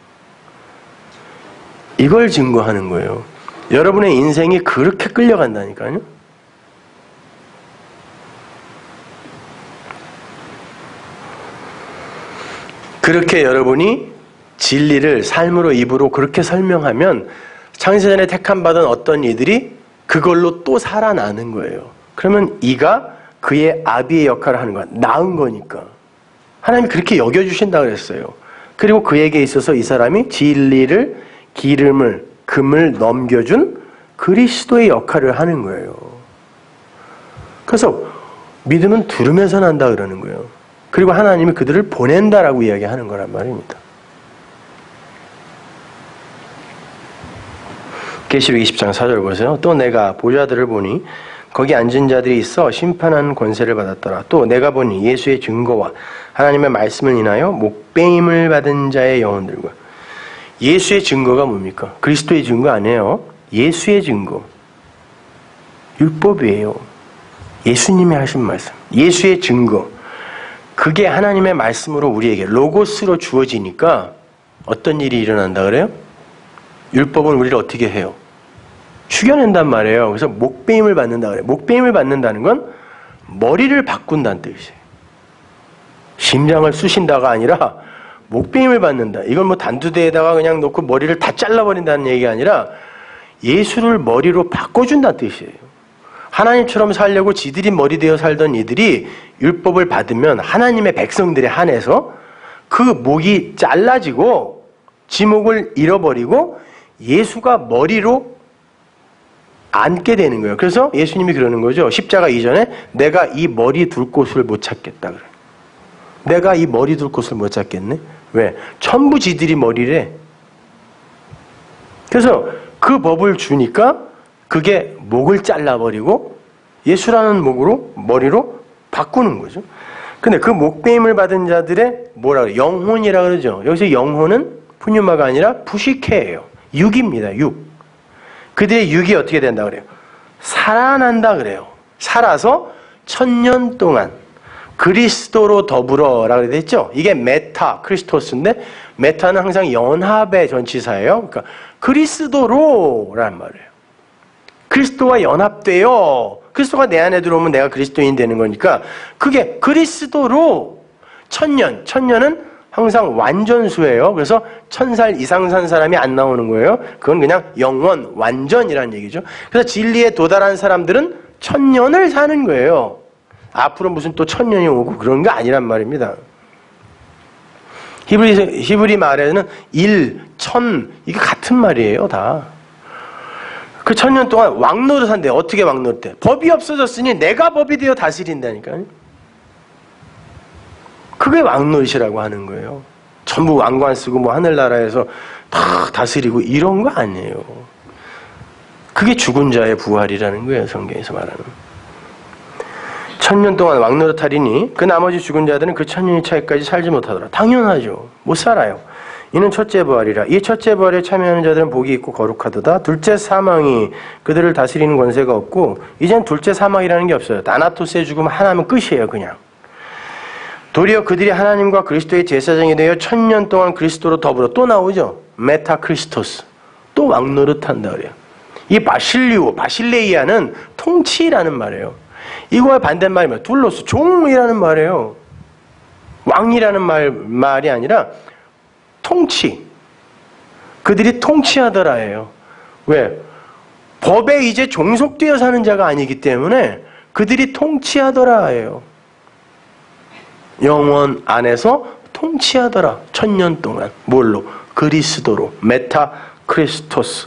이걸 증거하는 거예요. 여러분의 인생이 그렇게 끌려간다니까요. 그렇게 여러분이 진리를 삶으로, 입으로 그렇게 설명하면 창세전에 택함받은 어떤 이들이 그걸로 또 살아나는 거예요. 그러면 이가 그의 아비의 역할을 하는 거야. 나은 거니까. 하나님이 그렇게 여겨주신다 그랬어요. 그리고 그에게 있어서 이 사람이 진리를, 기름을, 금을 넘겨준 그리스도의 역할을 하는 거예요. 그래서 믿음은 들으면서 난다 그러는 거예요. 그리고 하나님이 그들을 보낸다라고 이야기하는 거란 말입니다. 계시록 20장 4절 보세요. 또 내가 보좌들을 보니 거기 앉은 자들이 있어 심판하는 권세를 받았더라. 또 내가 보니 예수의 증거와 하나님의 말씀을 인하여 목배임을 받은 자의 영혼들과. 예수의 증거가 뭡니까? 그리스도의 증거 아니에요. 예수의 증거. 율법이에요. 예수님이 하신 말씀. 예수의 증거. 그게 하나님의 말씀으로 우리에게 로고스로 주어지니까 어떤 일이 일어난다 그래요? 율법은 우리를 어떻게 해요? 죽여낸단 말이에요. 그래서 목배임을 받는다 그래요. 목배임을 받는다는 건 머리를 바꾼다는 뜻이에요. 심장을 쑤신다가 아니라 목배임을 받는다. 이건 뭐 단두대에다가 그냥 놓고 머리를 다 잘라버린다는 얘기가 아니라 예수를 머리로 바꿔준다는 뜻이에요. 하나님처럼 살려고 지들이 머리 되어 살던 이들이 율법을 받으면 하나님의 백성들에 한해서 그 목이 잘라지고 지목을 잃어버리고 예수가 머리로 앉게 되는 거예요. 그래서 예수님이 그러는 거죠. 십자가 이전에 내가 이 머리 둘 곳을 못 찾겠다 그래. 내가 이 머리 둘 곳을 못 찾겠네. 왜? 전부 지들이 머리래. 그래서 그 법을 주니까 그게 목을 잘라버리고 예수라는 머리로 바꾸는 거죠. 근데 그 목배임을 받은 자들의 뭐라 그래요? 영혼이라 그러죠. 여기서 영혼은 푸뉴마가 아니라 푸시케예요. 육입니다. 육. 그들의 육이 어떻게 된다 그래요? 살아난다 그래요. 살아서 1000년 동안 그리스도로 더불어라고 그랬죠. 이게 메타 크리스토스인데 메타는 항상 연합의 전치사예요. 그러니까 그리스도로라는 말이에요. 그리스도와 연합돼요. 그리스도가 내 안에 들어오면 내가 그리스도인 되는 거니까 그게 그리스도로 1000년. 1000년은 항상 완전수예요. 그래서 1000살 이상 산 사람이 안 나오는 거예요. 그건 그냥 영원, 완전이라는 얘기죠. 그래서 진리에 도달한 사람들은 1000년을 사는 거예요. 앞으로 무슨 또 1000년이 오고 그런 거 아니란 말입니다. 히브리 말에는 1, 1000 이게 같은 말이에요. 다. 그 1000년 동안 왕노릇한대. 어떻게 왕노릇해? 법이 없어졌으니 내가 법이 되어 다스린다니까요. 그게 왕노릇이라고 하는 거예요. 전부 왕관 쓰고 뭐 하늘나라에서 다 다스리고 이런 거 아니에요. 그게 죽은 자의 부활이라는 거예요. 성경에서 말하는. 1000년 동안 왕노릇하리니 그 나머지 죽은 자들은 그 1000년이 차이까지 살지 못하더라. 당연하죠. 못 살아요. 이는 첫째 부활이라. 이 첫째 부활에 참여하는 자들은 복이 있고 거룩하도다. 둘째 사망이 그들을 다스리는 권세가 없고 이젠 둘째 사망이라는 게 없어요. 다나토스의 죽음 하나면 끝이에요. 그냥. 도리어 그들이 하나님과 그리스도의 제사장이 되어 1000년 동안 그리스도로 더불어 또 나오죠. 메타 크리스토스. 또 왕노릇한다 그래요. 이 바실레이아는 통치라는 말이에요. 이거와 반대말이면 둘로스, 종이라는 말이에요. 왕이라는 말이 아니라 통치. 그들이 통치하더라예요. 왜? 법에 이제 종속되어 사는 자가 아니기 때문에 그들이 통치하더라예요. 영원 안에서 통치하더라. 1000년 동안. 뭘로? 그리스도로. 메타 크리스토스.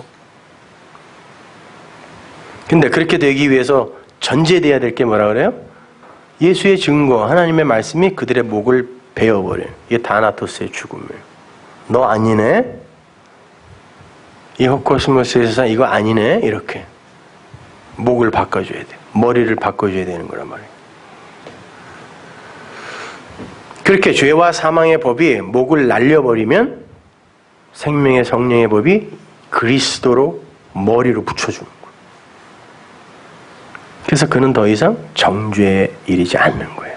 근데 그렇게 되기 위해서 전제돼야 될 게 뭐라 그래요? 예수의 증거, 하나님의 말씀이 그들의 목을 베어버려요. 이게 다나토스의 죽음이에요. 너 아니네? 이 호코스모스에서 이거 아니네? 이렇게. 목을 바꿔줘야 돼. 머리를 바꿔줘야 되는 거란 말이에요. 그렇게 죄와 사망의 법이 목을 날려버리면 생명의 성령의 법이 그리스도로 머리로 붙여주는 거예요. 그래서 그는 더 이상 정죄에 이르지 않는 거예요.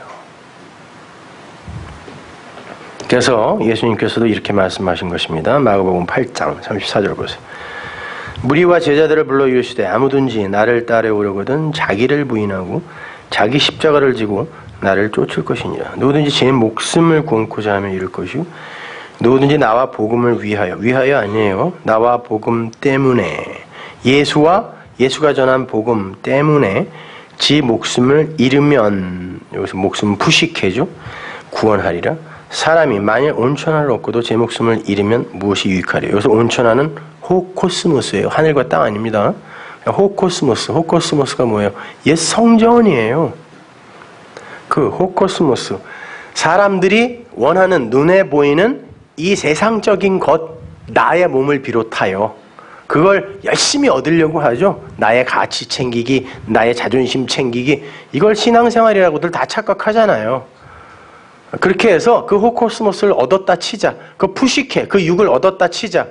그래서 예수님께서도 이렇게 말씀하신 것입니다. 마가복음 8장 34절 보세요. 무리와 제자들을 불러 이르시되 아무든지 나를 따르려거든 자기를 부인하고 자기 십자가를 지고 나를 쫓을 것이니라. 누구든지 제 목숨을 구원코자 하면 이룰 것이고 누구든지 나와 복음을 위하여 아니에요. 나와 복음 때문에 예수가 전한 복음 때문에 지 목숨을 잃으면, 여기서 목숨 푸시케죠. 구원하리라. 사람이 만일 온천하를 얻고도 제 목숨을 잃으면 무엇이 유익하리요. 여기서 온천하는 호코스모스예요. 하늘과 땅 아닙니다. 호코스모스가 뭐예요? 옛 성전이에요. 그 호코스모스, 사람들이 원하는 눈에 보이는 이 세상적인 것, 나의 몸을 비롯하여 그걸 열심히 얻으려고 하죠. 나의 가치 챙기기, 나의 자존심 챙기기, 이걸 신앙생활이라고들 다 착각하잖아요. 그렇게 해서 그 호코스모스를 얻었다 치자, 그 푸시케, 그 육을 얻었다 치자,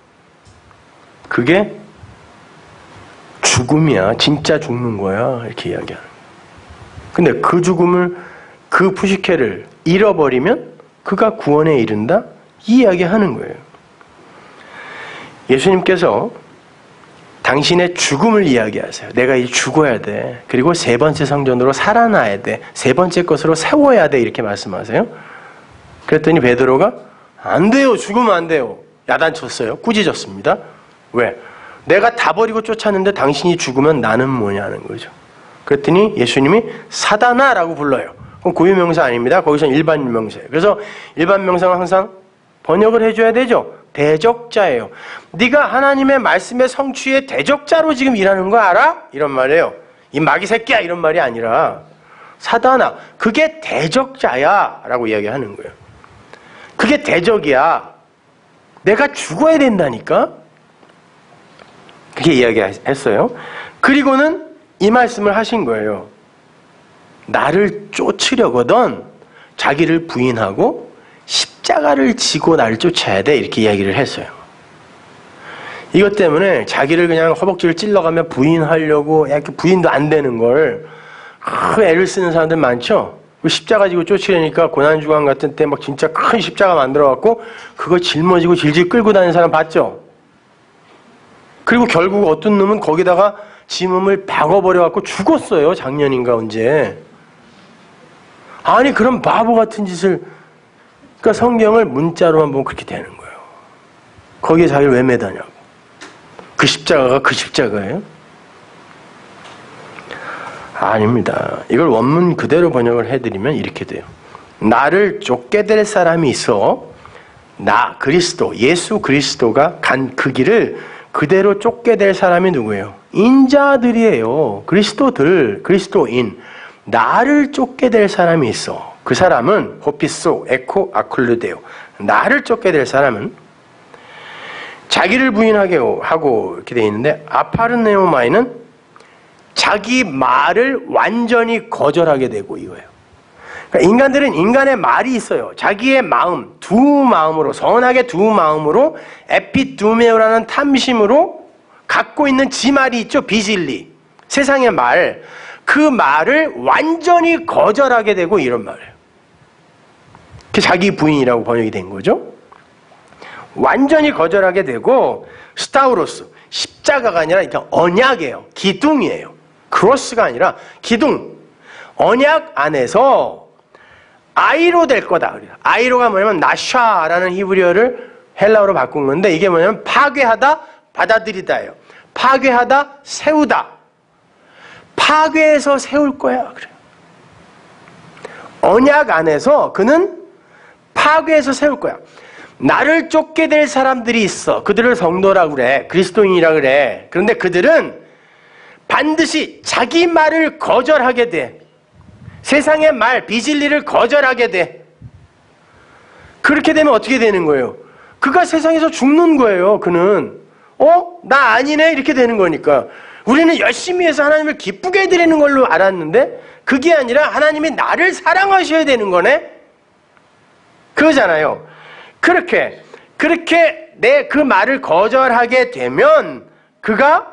그게 죽음이야. 진짜 죽는 거야. 이렇게 이야기하는. 근데 그 죽음을, 그 푸시케를 잃어버리면 그가 구원에 이른다? 이 이야기하는 거예요. 예수님께서 당신의 죽음을 이야기하세요. 내가 이 죽어야 돼. 그리고 세 번째 성전으로 살아나야 돼. 세 번째 것으로 세워야 돼. 이렇게 말씀하세요. 그랬더니 베드로가 안 돼요. 죽으면 안 돼요. 야단쳤어요. 꾸짖었습니다. 왜? 내가 다 버리고 쫓았는데 당신이 죽으면 나는 뭐냐는 거죠. 그랬더니 예수님이 사단아라고 불러요. 그럼 고유명사 아닙니다. 거기서는 일반 명사예요. 그래서 일반 명사는 항상 번역을 해줘야 되죠. 대적자예요. 네가 하나님의 말씀의 성취의 대적자로 지금 일하는 거 알아? 이런 말이에요. 이 마귀 새끼야 이런 말이 아니라 사단아, 그게 대적자야 라고 이야기하는 거예요. 그게 대적이야. 내가 죽어야 된다니까? 그렇게 이야기했어요. 그리고는 이 말씀을 하신 거예요. 나를 쫓으려거든 자기를 부인하고 십자가를 지고 나를 쫓아야 돼. 이렇게 이야기를 했어요. 이것 때문에 자기를 그냥 허벅지를 찔러가며 부인하려고 이렇게 부인도 안 되는 걸 애를 쓰는 사람들 많죠? 십자가 지고 쫓으려니까 고난주간 같은 때 막 진짜 큰 십자가 만들어갖고 그거 짊어지고 질질 끌고 다니는 사람 봤죠? 그리고 결국 어떤 놈은 거기다가 지 몸을 박아버려갖고 죽었어요. 작년인가 언제. 아니 그런 바보 같은 짓을, 그러니까 성경을 문자로만 보면 그렇게 되는 거예요. 거기에 자기를 왜 매다냐고. 그 십자가가 그 십자가예요? 아닙니다. 이걸 원문 그대로 번역을 해드리면 이렇게 돼요. 나를 쫓게 될 사람이 있어. 나 그리스도, 예수 그리스도가 간 그 길을 그대로 쫓게 될 사람이 누구예요? 인자들이에요. 그리스도들, 그리스도인. 나를 쫓게 될 사람이 있어. 그 사람은 호피소, 에코, 아클루데오. 나를 쫓게 될 사람은 자기를 부인하게 하고 이렇게 되어 있는데, 아파르네오마이는 자기 말을 완전히 거절하게 되고 이거예요. 그러니까 인간들은 인간의 말이 있어요. 자기의 마음, 두 마음으로, 선하게 두 마음으로 에피두메오라는 탐심으로 갖고 있는 지 말이 있죠. 비질리. 세상의 말. 그 말을 완전히 거절하게 되고 이런 말이에요. 그게 자기 부인이라고 번역이 된 거죠. 완전히 거절하게 되고 스타우로스, 십자가가 아니라 그러니까 언약이에요. 기둥이에요. 크로스가 아니라 기둥. 언약 안에서 아이로 될 거다. 아이로가 뭐냐면 나샤라는 히브리어를 헬라어로 바꾼 건데 이게 뭐냐면 파괴하다, 받아들이다예요. 파괴하다, 세우다. 파괴해서 세울 거야. 그래요. 언약 안에서 그는 파괴해서 세울 거야. 나를 쫓게 될 사람들이 있어. 그들을 성도라고 그래. 그리스도인이라고 그래. 그런데 그들은 반드시 자기 말을 거절하게 돼. 세상의 말, 비진리를 거절하게 돼. 그렇게 되면 어떻게 되는 거예요? 그가 세상에서 죽는 거예요. 그는 나 아니네 이렇게 되는 거니까. 우리는 열심히 해서 하나님을 기쁘게 해드리는 걸로 알았는데 그게 아니라 하나님이 나를 사랑하셔야 되는 거네? 그거잖아요. 그렇게 내 그 말을 거절하게 되면 그가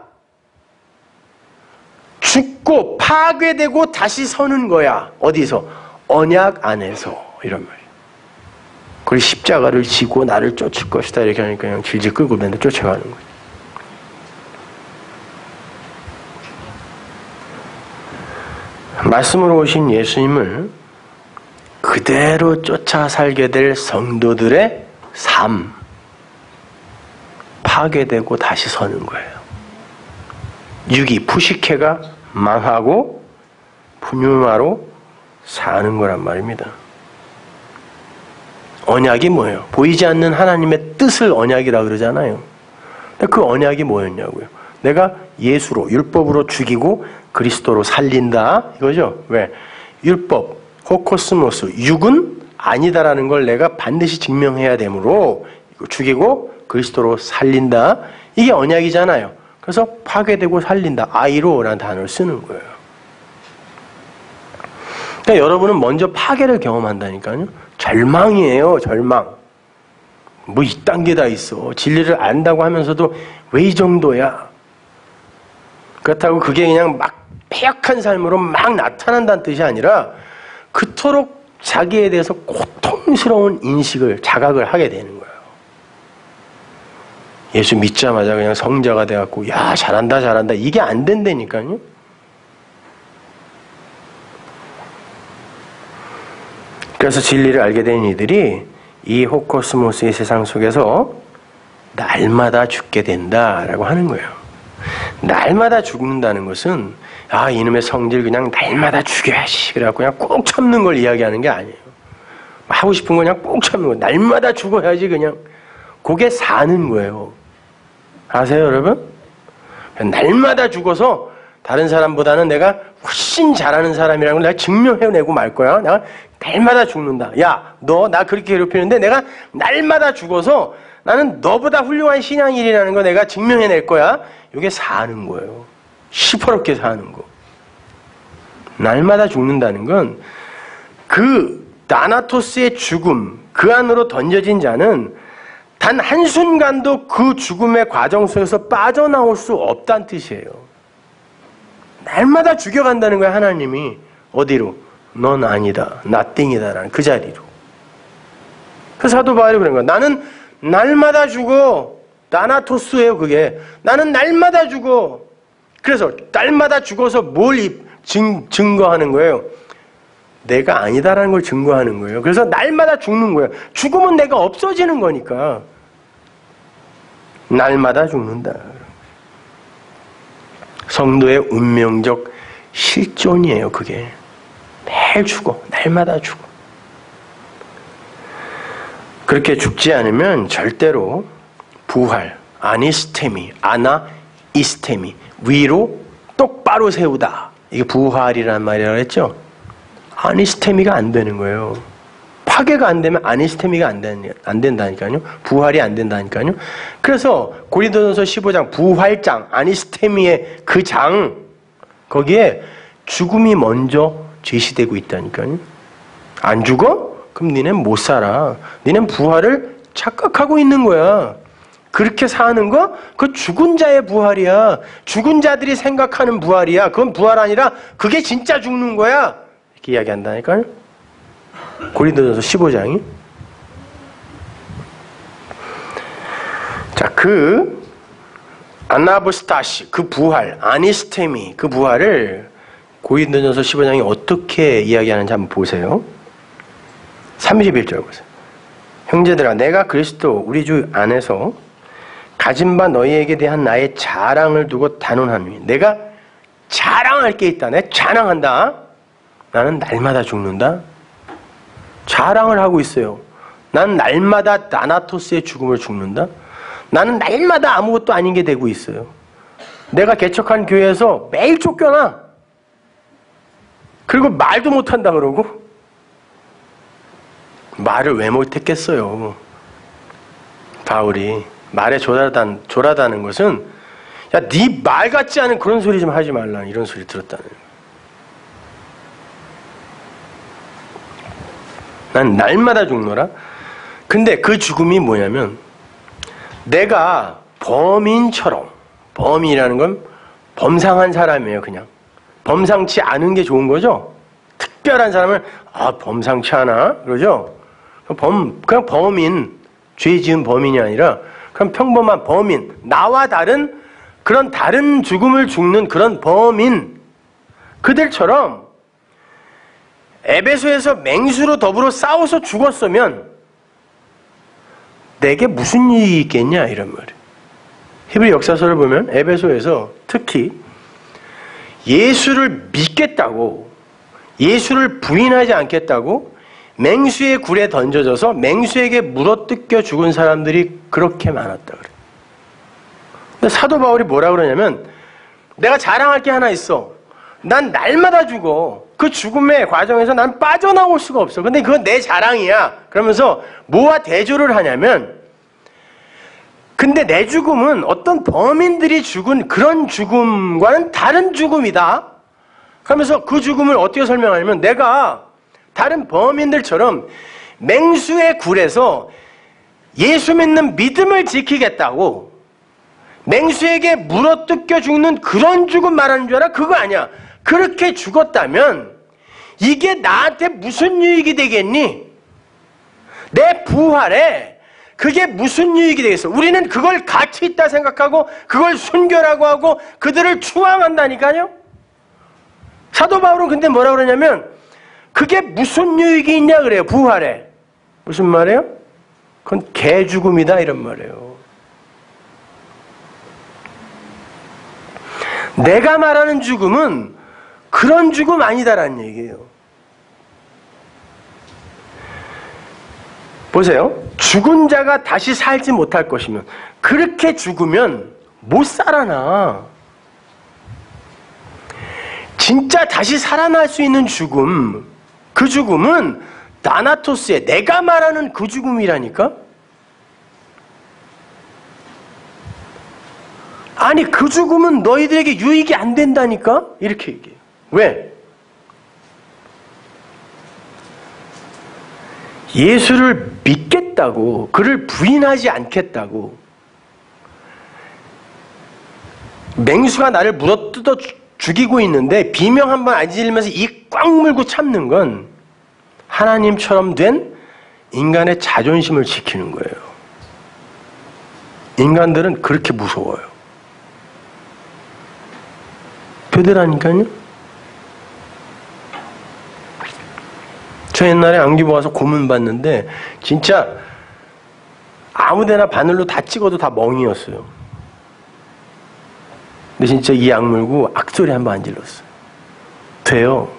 죽고 파괴되고 다시 서는 거야. 어디서? 언약 안에서. 이런 말이에요. 그리고 십자가를 지고 나를 쫓을 것이다. 이렇게 하니까 그냥 질질 끌고 맨날 쫓아가는 거예요. 말씀으로 오신 예수님을 그대로 쫓아 살게 될 성도들의 삶, 파괴되고 다시 서는 거예요. 육이 푸시케가 망하고 푸뉴마로 사는 거란 말입니다. 언약이 뭐예요? 보이지 않는 하나님의 뜻을 언약이라고 그러잖아요. 그 언약이 뭐였냐고요? 내가 예수로, 율법으로 죽이고 그리스도로 살린다 이거죠. 왜? 율법, 호코스모스, 육은 아니다라는 걸 내가 반드시 증명해야 되므로 죽이고 그리스도로 살린다. 이게 언약이잖아요. 그래서 파괴되고 살린다. 아이로라는 단어를 쓰는 거예요. 그러니까 여러분은 먼저 파괴를 경험한다니까요. 절망이에요. 절망. 뭐 이딴 게 다 있어. 진리를 안다고 하면서도 왜 이 정도야? 그렇다고 그게 그냥 막 패역한 삶으로 막 나타난다는 뜻이 아니라 그토록 자기에 대해서 고통스러운 인식을, 자각을 하게 되는 거예요. 예수 믿자마자 그냥 성자가 돼갖고 야 잘한다 잘한다 이게 안 된다니까요. 그래서 진리를 알게 된 이들이 이 호코스모스의 세상 속에서 날마다 죽게 된다라고 하는 거예요. 날마다 죽는다는 것은 이놈의 성질 그냥 날마다 죽여야지 그래갖고 그냥 꼭 참는 걸 이야기하는 게 아니에요. 하고 싶은 거 그냥 꼭 참는 거. 날마다 죽어야지 그냥. 그게 사는 거예요. 아세요 여러분? 날마다 죽어서 다른 사람보다는 내가 훨씬 잘하는 사람이라는 걸 내가 증명해내고 말 거야. 내가 날마다 죽는다. 야, 너 나 그렇게 괴롭히는데 내가 날마다 죽어서 나는 너보다 훌륭한 신앙인이라는 거 내가 증명해낼 거야. 이게 사는 거예요. 시퍼렇게 사는 거. 날마다 죽는다는 건 그 나나토스의 죽음, 그 안으로 던져진 자는 단 한순간도 그 죽음의 과정 속에서 빠져나올 수 없다는 뜻이에요. 날마다 죽여간다는 거야, 하나님이. 어디로? 넌 아니다. nothing이다라는 그 자리로. 그 사도 바울이 그런 거야. 나는 날마다 죽어. 나나토스예요, 그게. 나는 날마다 죽어. 그래서 날마다 죽어서 뭘 증거하는 거예요? 내가 아니다라는 걸 증거하는 거예요. 그래서 날마다 죽는 거예요. 죽으면 내가 없어지는 거니까. 날마다 죽는다. 성도의 운명적 실존이에요, 그게. 매일 죽어. 날마다 죽어. 그렇게 죽지 않으면 절대로 부활, 아니스테미, 아나이스테미, 위로 똑바로 세우다. 이게 부활이란 말이라고 했죠? 아니스테미가 안 되는 거예요. 파괴가 안 되면 아니스테미가 안 된다니까요. 부활이 안 된다니까요. 그래서 고린도전서 15장 부활장, 아니스테미의 그 장, 거기에 죽음이 먼저 제시되고 있다니까요. 안 죽어? 그럼 니넨 못 살아. 니넨 부활을 착각하고 있는 거야. 그렇게 사는 거? 그 죽은 자의 부활이야. 죽은 자들이 생각하는 부활이야. 그건 부활 아니라 그게 진짜 죽는 거야. 이렇게 이야기한다니까요. 고린도전서 15장이. 자, 그 아나부스타시, 그 부활, 아니스테미, 그 부활을 고린도전서 15장이 어떻게 이야기하는지 한번 보세요. 31절 보세요. 형제들아, 내가 그리스도 우리 주 안에서 가진 바 너희에게 대한 나의 자랑을 두고 단언하노니, 내가 자랑할 게 있다. 내가 자랑한다. 나는 날마다 죽는다. 자랑을 하고 있어요. 난 날마다 나나토스의 죽음을 죽는다. 나는 날마다 아무것도 아닌 게 되고 있어요. 내가 개척한 교회에서 매일 쫓겨나. 그리고 말도 못한다 그러고. 말을 왜 못했겠어요. 바울이 말에 조라다는 것은, 야, 네 말 같지 않은 그런 소리 좀 하지 말라, 이런 소리 들었다는 거예요. 난 날마다 죽노라. 근데 그 죽음이 뭐냐면, 내가 범인처럼, 범인이라는 건 범상한 사람이에요. 그냥 범상치 않은 게 좋은 거죠. 특별한 사람을 범상치 않아 그러죠. 그냥 범인, 죄 지은 범인이 아니라 그냥 평범한 범인, 나와 다른 그런 다른 죽음을 죽는 그런 범인, 그들처럼 에베소에서 맹수로 더불어 싸워서 죽었으면 내게 무슨 이익이 있겠냐, 이런 말이에요. 히브리 역사서를 보면 에베소에서 특히 예수를 믿겠다고, 예수를 부인하지 않겠다고 맹수의 굴에 던져져서 맹수에게 물어뜯겨 죽은 사람들이 그렇게 많았다 그래요. 근데 사도 바울이 뭐라 그러냐면, 내가 자랑할 게 하나 있어. 난 날마다 죽어. 그 죽음의 과정에서 난 빠져나올 수가 없어. 근데 그건 내 자랑이야. 그러면서 뭐와 대조를 하냐면, 근데 내 죽음은 어떤 범인들이 죽은 그런 죽음과는 다른 죽음이다. 그러면서 그 죽음을 어떻게 설명하냐면, 내가 다른 범인들처럼 맹수의 굴에서 예수 믿는 믿음을 지키겠다고 맹수에게 물어뜯겨 죽는 그런 죽음 말하는 줄 알아? 그거 아니야. 그렇게 죽었다면 이게 나한테 무슨 유익이 되겠니? 내 부활에 그게 무슨 유익이 되겠어? 우리는 그걸 가치 있다 생각하고 그걸 순교라고 하고 그들을 추앙한다니까요. 사도 바울은 근데 뭐라 그러냐면, 그게 무슨 유익이 있냐 그래요. 부활에. 무슨 말이에요? 그건 개죽음이다, 이런 말이에요. 내가 말하는 죽음은 그런 죽음 아니다라는 얘기예요. 보세요. 죽은 자가 다시 살지 못할 것이면, 그렇게 죽으면 못 살아나. 진짜 다시 살아날 수 있는 죽음, 그 죽음은 다나토스의, 내가 말하는 그 죽음이라니까? 아니, 그 죽음은 너희들에게 유익이 안 된다니까? 이렇게 얘기해요. 왜? 예수를 믿겠다고, 그를 부인하지 않겠다고, 맹수가 나를 물어뜯어 죽이고 있는데 비명 한번 안 지르면서 입 꽉 물고 참는 건 하나님처럼 된 인간의 자존심을 지키는 거예요. 인간들은 그렇게 무서워요. 그들하니까요. 저 옛날에 안기부 와서 고문 받는데 진짜 아무데나 바늘로 다 찍어도 다 멍이었어요. 근데 진짜 이 악물고 악소리 한 번 안 질렀어요. 돼요.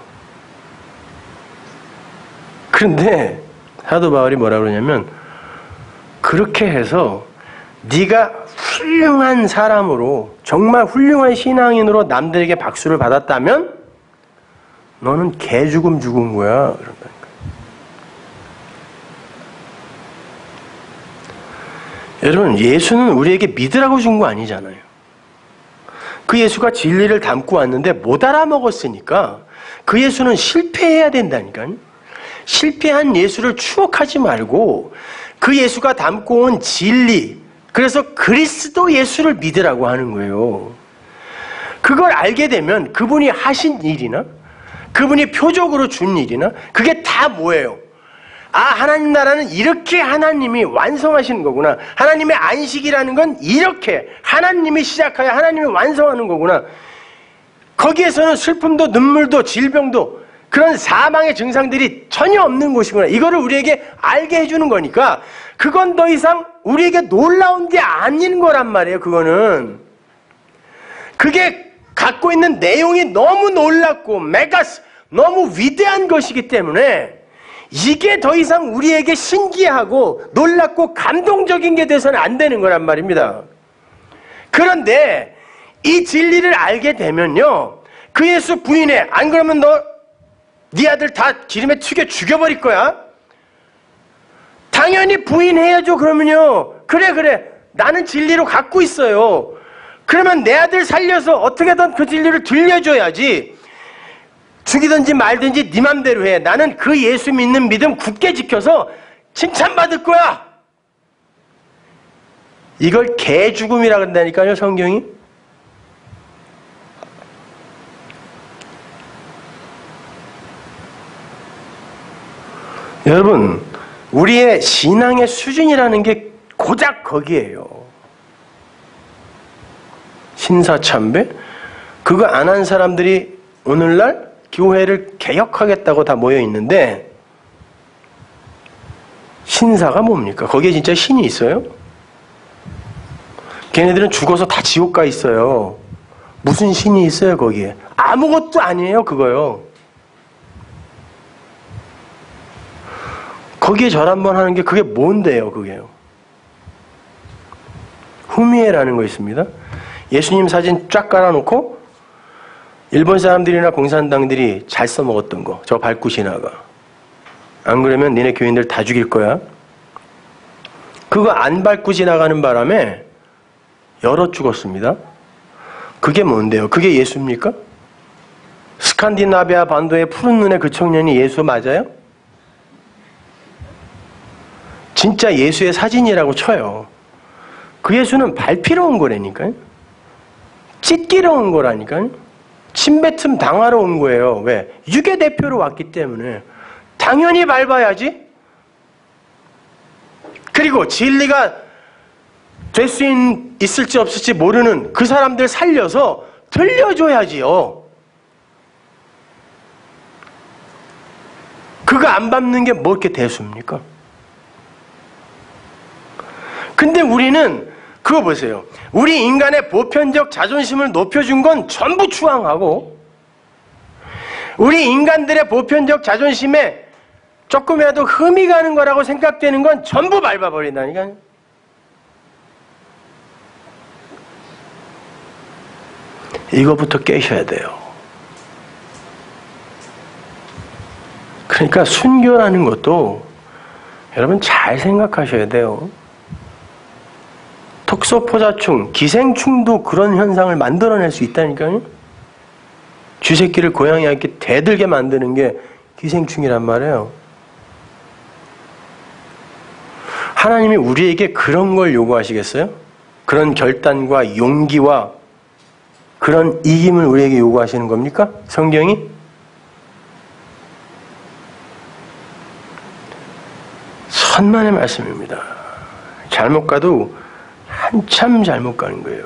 그런데 사도 바울이 뭐라 그러냐면, 그렇게 해서 네가 훌륭한 사람으로, 정말 훌륭한 신앙인으로 남들에게 박수를 받았다면 너는 개죽음 죽은 거야. 그런다니까. 여러분, 예수는 우리에게 믿으라고 준 거 아니잖아요. 그 예수가 진리를 담고 왔는데 못 알아먹었으니까 그 예수는 실패해야 된다니까요. 실패한 예수를 추억하지 말고 그 예수가 담고 온 진리, 그래서 그리스도 예수를 믿으라고 하는 거예요. 그걸 알게 되면 그분이 하신 일이나 그분이 표적으로 준 일이나 그게 다 뭐예요? 아, 하나님 나라는 이렇게 하나님이 완성하시는 거구나. 하나님의 안식이라는 건 이렇게 하나님이 시작하여 하나님이 완성하는 거구나. 거기에서는 슬픔도 눈물도 질병도 그런 사망의 증상들이 전혀 없는 곳이구나. 이거를 우리에게 알게 해주는 거니까 그건 더 이상 우리에게 놀라운 게 아닌 거란 말이에요. 그거는. 그게 갖고 있는 내용이 너무 놀랍고 메가스, 너무 위대한 것이기 때문에 이게 더 이상 우리에게 신기하고 놀랍고 감동적인 게 돼서는 안 되는 거란 말입니다. 그런데 이 진리를 알게 되면요, 그 예수 부인해. 안 그러면 네 아들 다 기름에 튀겨 죽여버릴 거야. 당연히 부인해야죠. 그러면요, 그래 나는 진리로 갖고 있어요. 그러면 내 아들 살려서 어떻게든 그 진리를 들려줘야지. 죽이든지 말든지 네 맘대로 해. 나는 그 예수 믿는 믿음 굳게 지켜서 칭찬받을 거야. 이걸 개죽음이라 그런다니까요, 성경이. 여러분, 우리의 신앙의 수준이라는 게 고작 거기에요. 신사참배? 그거 안 한 사람들이 오늘날 교회를 개혁하겠다고 다 모여 있는데, 신사가 뭡니까? 거기에 진짜 신이 있어요? 걔네들은 죽어서 다 지옥 가 있어요. 무슨 신이 있어요, 거기에? 아무것도 아니에요, 그거요. 거기에 절 한번 하는 게 그게 뭔데요, 그게요? 후미에라는 거 있습니다. 예수님 사진 쫙 깔아놓고 일본 사람들이나 공산당들이 잘 써먹었던 거, 저거 밟고 지나가. 안 그러면 니네 교인들 다 죽일 거야. 그거 안 밟고 지나가는 바람에 여러 죽었습니다. 그게 뭔데요? 그게 예수입니까? 스칸디나비아 반도의 푸른 눈의 그 청년이 예수 맞아요? 진짜 예수의 사진이라고 쳐요. 그 예수는 밟히러 온 거라니까요. 찢기러 온 거라니까요. 침뱉음 당하러 온 거예요. 왜? 유괴 대표로 왔기 때문에. 당연히 밟아야지. 그리고 진리가 될 수 있을지 없을지 모르는 그 사람들 살려서 들려줘야지요. 그거 안 밟는 게 뭐 이렇게 대수입니까? 근데 우리는 그거 보세요. 우리 인간의 보편적 자존심을 높여준 건 전부 추앙하고, 우리 인간들의 보편적 자존심에 조금이라도 흠이 가는 거라고 생각되는 건 전부 밟아버린다니까요. 이거부터 깨셔야 돼요. 그러니까 순교라는 것도 여러분 잘 생각하셔야 돼요. 톡소포자충, 기생충도 그런 현상을 만들어낼 수 있다니까요. 쥐새끼를 고양이한테 대들게 만드는 게 기생충이란 말이에요. 하나님이 우리에게 그런 걸 요구하시겠어요? 그런 결단과 용기와 그런 이김을 우리에게 요구하시는 겁니까? 성경이? 천만의 말씀입니다. 잘못 가도 한참 잘못 가는 거예요.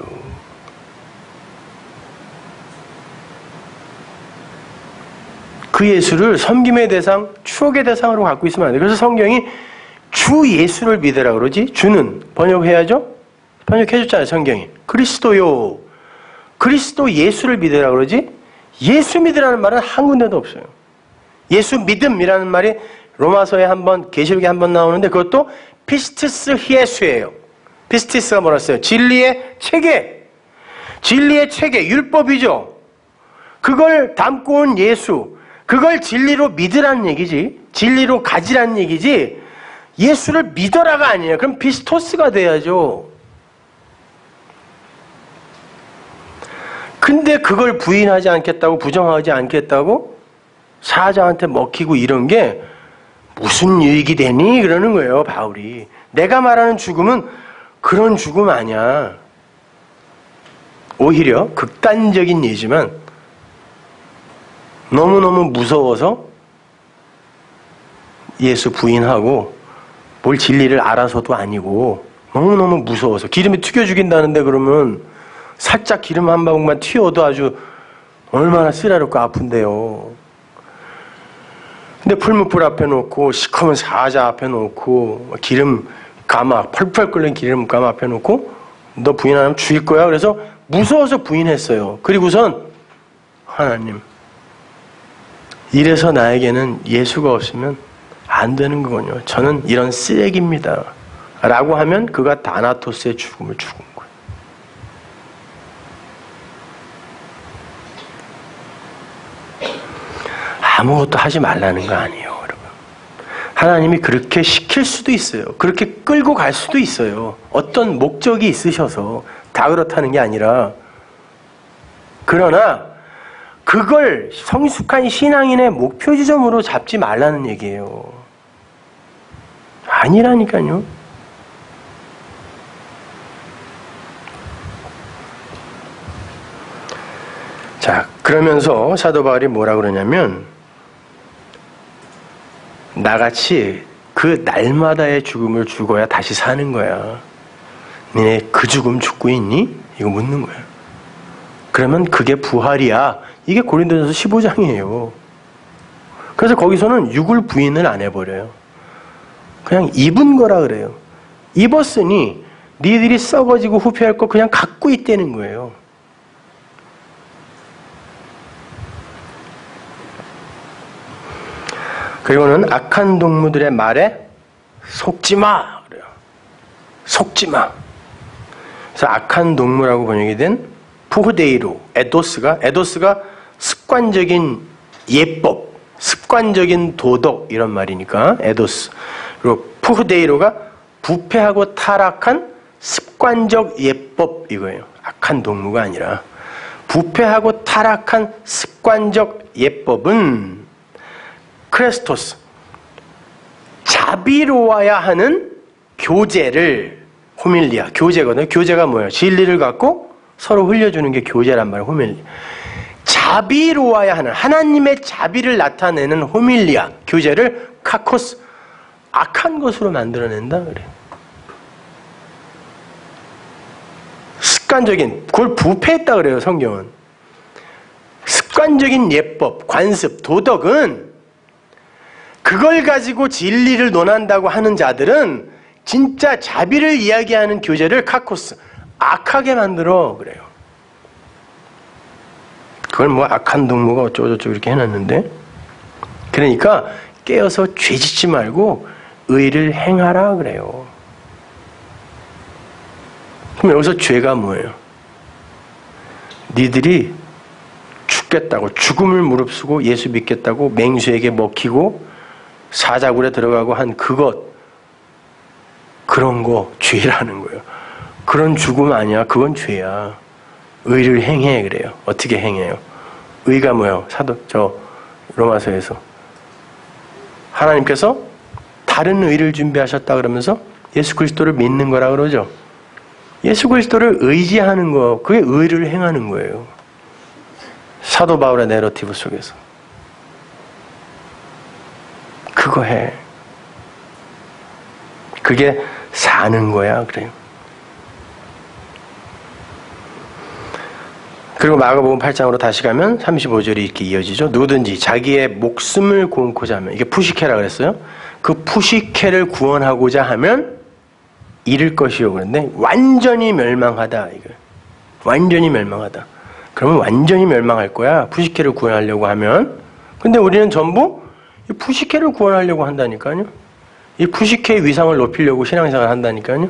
그 예수를 섬김의 대상, 추억의 대상으로 갖고 있으면 안 돼요. 그래서 성경이 주 예수를 믿으라 그러지. 주는 번역해야죠. 번역해줬잖아요, 성경이. 그리스도요. 그리스도 예수를 믿으라 그러지. 예수 믿으라는 말은 한 군데도 없어요. 예수 믿음이라는 말이 로마서에 한번, 계시록에 한번 나오는데 그것도 피스티스 히에수예요. 피스티스가 뭐랬어요? 진리의 체계. 진리의 체계, 율법이죠. 그걸 담고 온 예수. 그걸 진리로 믿으라는 얘기지. 진리로 가지라는 얘기지. 예수를 믿어라가 아니에요. 그럼 피스토스가 돼야죠. 근데 그걸 부인하지 않겠다고, 부정하지 않겠다고 사자한테 먹히고 이런 게 무슨 유익이 되니? 그러는 거예요, 바울이. 내가 말하는 죽음은 그런 죽음 아니야. 오히려 극단적인 예지만 너무너무 무서워서 예수 부인하고 뭘 진리를 알아서도 아니고 너무너무 무서워서 기름에 튀겨 죽인다는데 그러면 살짝 기름 한 방울만 튀어도 아주 얼마나 쓰라렵고 아픈데요. 근데 풀무불 앞에 놓고 시커먼 사자 앞에 놓고 기름 가마 펄펄 끓는 기름 가마 앞에 놓고 너 부인 안 하면 죽일 거야. 그래서 무서워서 부인했어요. 그리고선 하나님 이래서 나에게는 예수가 없으면 안 되는 거군요. 저는 이런 쓰레기입니다. 라고 하면 그가 다나토스의 죽음을 죽은 거예요. 아무것도 하지 말라는 거 아니에요, 여러분. 하나님이 그렇게 시킬 수도 있어요. 그렇게 끌고 갈 수도 있어요. 어떤 목적이 있으셔서 다 그렇다는 게 아니라 그러나 그걸 성숙한 신앙인의 목표 지점으로 잡지 말라는 얘기예요. 아니라니까요. 자, 그러면서 사도 바울이 뭐라 그러냐면 나같이 그 날마다의 죽음을 죽어야 다시 사는 거야. 너네 그 죽음 죽고 있니? 이거 묻는 거야. 그러면 그게 부활이야. 이게 고린도전서 15장이에요. 그래서 거기서는 육을 부인을 안 해버려요. 그냥 입은 거라 그래요. 입었으니 니들이 썩어지고 후패할 거 그냥 갖고 있다는 거예요. 그리고는 악한 동무들의 말에 속지 마 그래요. 속지 마. 그래서 악한 동무라고 번역이 된 푸후데이로 에도스가 습관적인 예법, 습관적인 도덕 이런 말이니까 에도스. 그리고 푸후데이로가 부패하고 타락한 습관적 예법 이거예요. 악한 동무가 아니라 부패하고 타락한 습관적 예법은 크레스토스, 자비로워야 하는 교제를, 호밀리아, 교제거든요. 교제가 뭐예요? 진리를 갖고 서로 흘려주는 게 교제란 말이에요. 호밀리아. 자비로워야 하는, 하나님의 자비를 나타내는 호밀리아, 교제를 카코스, 악한 것으로 만들어낸다 그래요. 습관적인, 그걸 부패했다 그래요, 성경은. 습관적인 예법, 관습, 도덕은 그걸 가지고 진리를 논한다고 하는 자들은 진짜 자비를 이야기하는 교제를 카코스, 악하게 만들어 그래요. 그걸 뭐 악한 동무가 어쩌고저쩌고 이렇게 해놨는데, 그러니까 깨어서 죄짓지 말고 의를 행하라 그래요. 그럼 여기서 죄가 뭐예요? 니들이 죽겠다고, 죽음을 무릅쓰고 예수 믿겠다고 맹수에게 먹히고 사자굴에 들어가고 한 그것, 그런 거 죄라는 거예요. 그런 죽음 아니야. 그건 죄야. 의를 행해 그래요. 어떻게 행해요? 의가 뭐예요? 로마서에서 하나님께서 다른 의를 준비하셨다 그러면서 예수 그리스도를 믿는 거라 그러죠. 예수 그리스도를 의지하는 거, 그게 의를 행하는 거예요. 사도 바울의 내러티브 속에서 그거 해. 그게 사는 거야 그래요. 그리고 마가복음 8장으로 다시 가면 35절이 이렇게 이어지죠. 누구든지 자기의 목숨을 구원코자 하면, 이게 푸시케라 그랬어요. 그 푸시케를 구원하고자 하면 잃을 것이요 그런데 완전히 멸망하다 이거. 완전히 멸망하다. 그러면 완전히 멸망할 거야. 푸시케를 구원하려고 하면. 근데 우리는 전부 이 푸시케를 구원하려고 한다니까요. 이 푸시케의 위상을 높이려고 신앙생활을 한다니까요.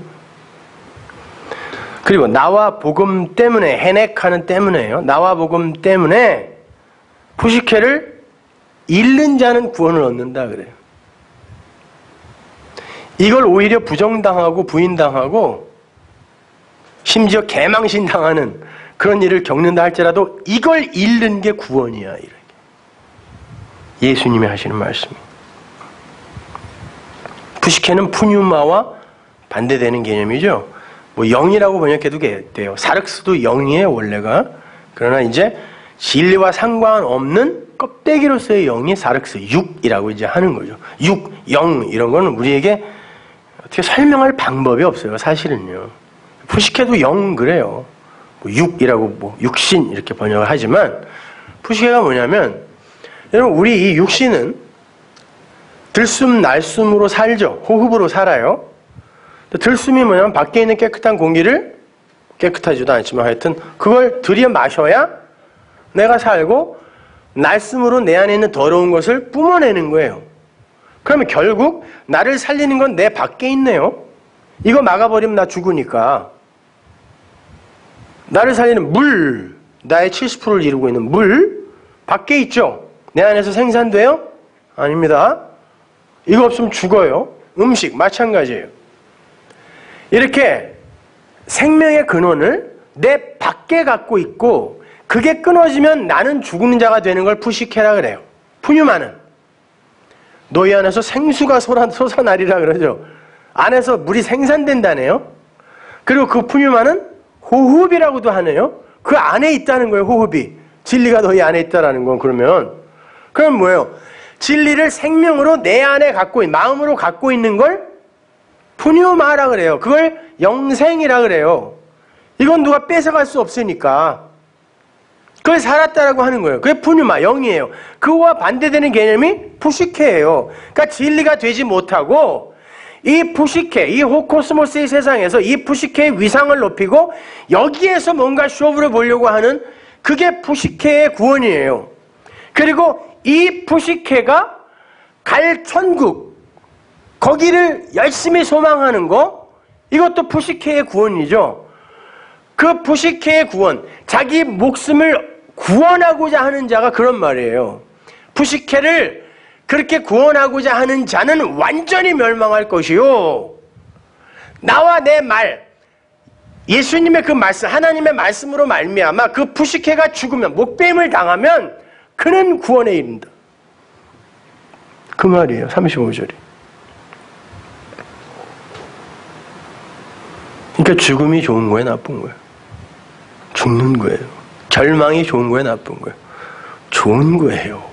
그리고 나와 복음 때문에, 헤넥하는 때문에요. 나와 복음 때문에 푸시케를 잃는 자는 구원을 얻는다 그래요. 이걸 오히려 부정당하고 부인당하고 심지어 개망신당하는 그런 일을 겪는다 할지라도 이걸 잃는 게 구원이야. 이렇게. 예수님이 하시는 말씀이. 푸시케는 푸뉴마와 반대되는 개념이죠. 뭐 영이라고 번역해도 돼요. 사륵스도 영이에요 원래가. 그러나 이제 진리와 상관없는 껍데기로서의 영이 사륵스, 육이라고 이제 하는 거죠. 육, 영 이런 거는 우리에게 어떻게 설명할 방법이 없어요. 사실은요. 푸시케도 영 그래요. 뭐 육이라고 뭐 육신 이렇게 번역을 하지만 푸시케가 뭐냐면 여러분 우리 이 육신은 들숨 날숨으로 살죠. 호흡으로 살아요. 들숨이 뭐냐면 밖에 있는 깨끗한 공기를 깨끗하지도 않지만 하여튼 그걸 들여 마셔야 내가 살고 날숨으로 내 안에 있는 더러운 것을 뿜어내는 거예요. 그러면 결국 나를 살리는 건 내 밖에 있네요. 이거 막아버리면 나 죽으니까. 나를 살리는 물, 나의 70%를 이루고 있는 물 밖에 있죠. 내 안에서 생산돼요? 아닙니다. 이거 없으면 죽어요. 음식 마찬가지예요. 이렇게 생명의 근원을 내 밖에 갖고 있고 그게 끊어지면 나는 죽는 자가 되는 걸 푸시케라 그래요. 푸뉴마는 너희 안에서 생수가 솟아나리라 그러죠. 안에서 물이 생산된다네요. 그리고 그 푸뉴마는 호흡이라고도 하네요. 그 안에 있다는 거예요. 호흡이. 진리가 너희 안에 있다라는 건 그러면 뭐예요? 진리를 생명으로 내 안에 갖고 있는, 마음으로 갖고 있는 걸 푸뉴마라 그래요. 그걸 영생이라 그래요. 이건 누가 뺏어갈 수 없으니까. 그걸 살았다라고 하는 거예요. 그게 푸뉴마, 영이에요. 그와 반대되는 개념이 푸시케예요. 그러니까 진리가 되지 못하고 이 푸시케, 이 호코스모스의 세상에서 이 푸시케의 위상을 높이고 여기에서 뭔가 쇼부를 보려고 하는 그게 푸시케의 구원이에요. 그리고 이 푸시케가 갈 천국, 거기를 열심히 소망하는 거, 이것도 푸시케의 구원이죠. 그 푸시케의 구원, 자기 목숨을 구원하고자 하는 자가 그런 말이에요. 푸시케를 그렇게 구원하고자 하는 자는 완전히 멸망할 것이요. 나와 내 말, 예수님의 그 말씀, 하나님의 말씀으로 말미암아 그 푸시케가 죽으면, 목배임을 당하면 그는 구원에 이른다. 그 말이에요. 35절이. 그러니까 죽음이 좋은 거예요, 나쁜 거예요? 죽는 거예요. 절망이 좋은 거예요, 나쁜 거예요? 좋은 거예요.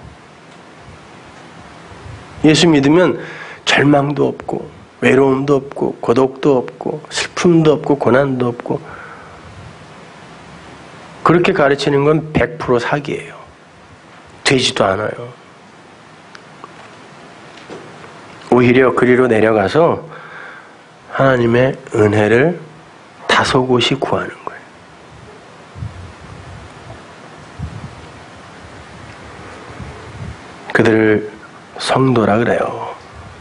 예수 믿으면 절망도 없고 외로움도 없고 고독도 없고 슬픔도 없고 고난도 없고, 그렇게 가르치는 건 100% 사기예요. 되지도 않아요. 오히려 그리로 내려가서 하나님의 은혜를 다소곳이 구하는 거예요. 그들을 성도라 그래요.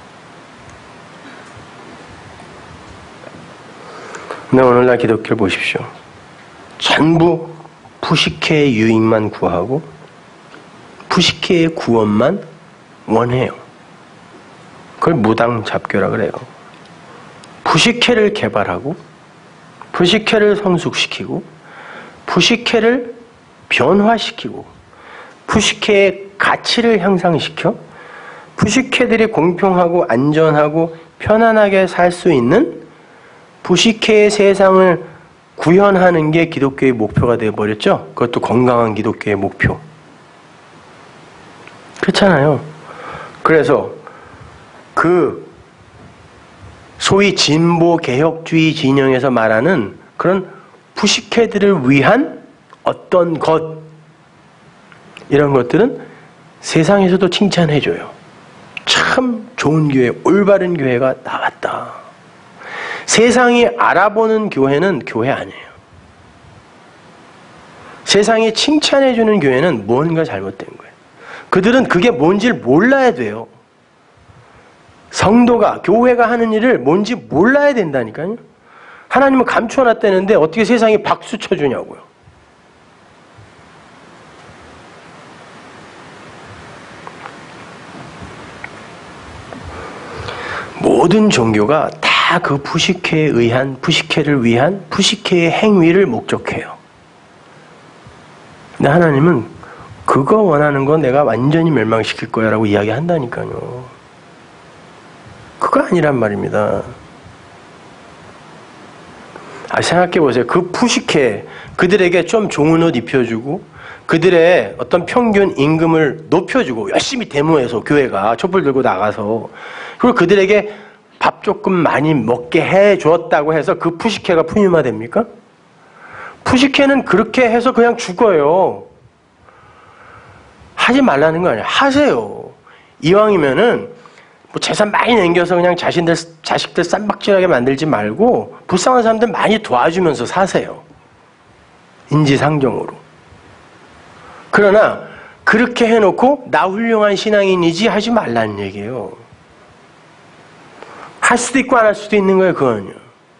근데 오늘날 기독교를 보십시오. 전부 푸시케의 유익만 구하고 푸시케의 구원만 원해요. 그걸 무당잡교라 그래요. 푸시케를 개발하고 푸시케를 성숙시키고 푸시케를 변화시키고 푸시케의 가치를 향상시켜 푸시케들이 공평하고 안전하고 편안하게 살 수 있는 푸시케의 세상을 구현하는 게 기독교의 목표가 되어버렸죠. 그것도 건강한 기독교의 목표. 그렇잖아요. 그래서 그 소위 진보 개혁주의 진영에서 말하는 그런 푸시케들을 위한 어떤 것, 이런 것들은 세상에서도 칭찬해줘요. 참 좋은 교회, 올바른 교회가 나왔다. 세상이 알아보는 교회는 교회 아니에요. 세상이 칭찬해주는 교회는 뭔가 잘못된 거예요. 그들은 그게 뭔지를 몰라야 돼요. 성도가, 교회가 하는 일을 뭔지 몰라야 된다니까요. 하나님은 감춰놨다는데 어떻게 세상이 박수 쳐주냐고요. 모든 종교가 다 그 푸시케에 의한, 푸시케를 위한 푸시케의 행위를 목적해요. 근데 하나님은 그거 원하는 건 내가 완전히 멸망시킬 거야 라고 이야기한다니까요. 그거 아니란 말입니다. 생각해 보세요. 그 푸시케, 그들에게 좀 좋은 옷 입혀주고 그들의 어떤 평균 임금을 높여주고 열심히 데모해서 교회가 촛불 들고 나가서 그리고 그들에게 밥 조금 많이 먹게 해줬다고 해서 그 푸시케가 풍요화됩니까? 푸시케는 그렇게 해서 그냥 죽어요. 하지 말라는 거 아니에요. 하세요. 이왕이면은 뭐 재산 많이 남겨서 그냥 자식들 쌈박질하게 만들지 말고 불쌍한 사람들 많이 도와주면서 사세요. 인지상정으로. 그러나 그렇게 해놓고 나 훌륭한 신앙인이지 하지 말라는 얘기예요. 할 수도 있고 안 할 수도 있는 거예요. 그건요.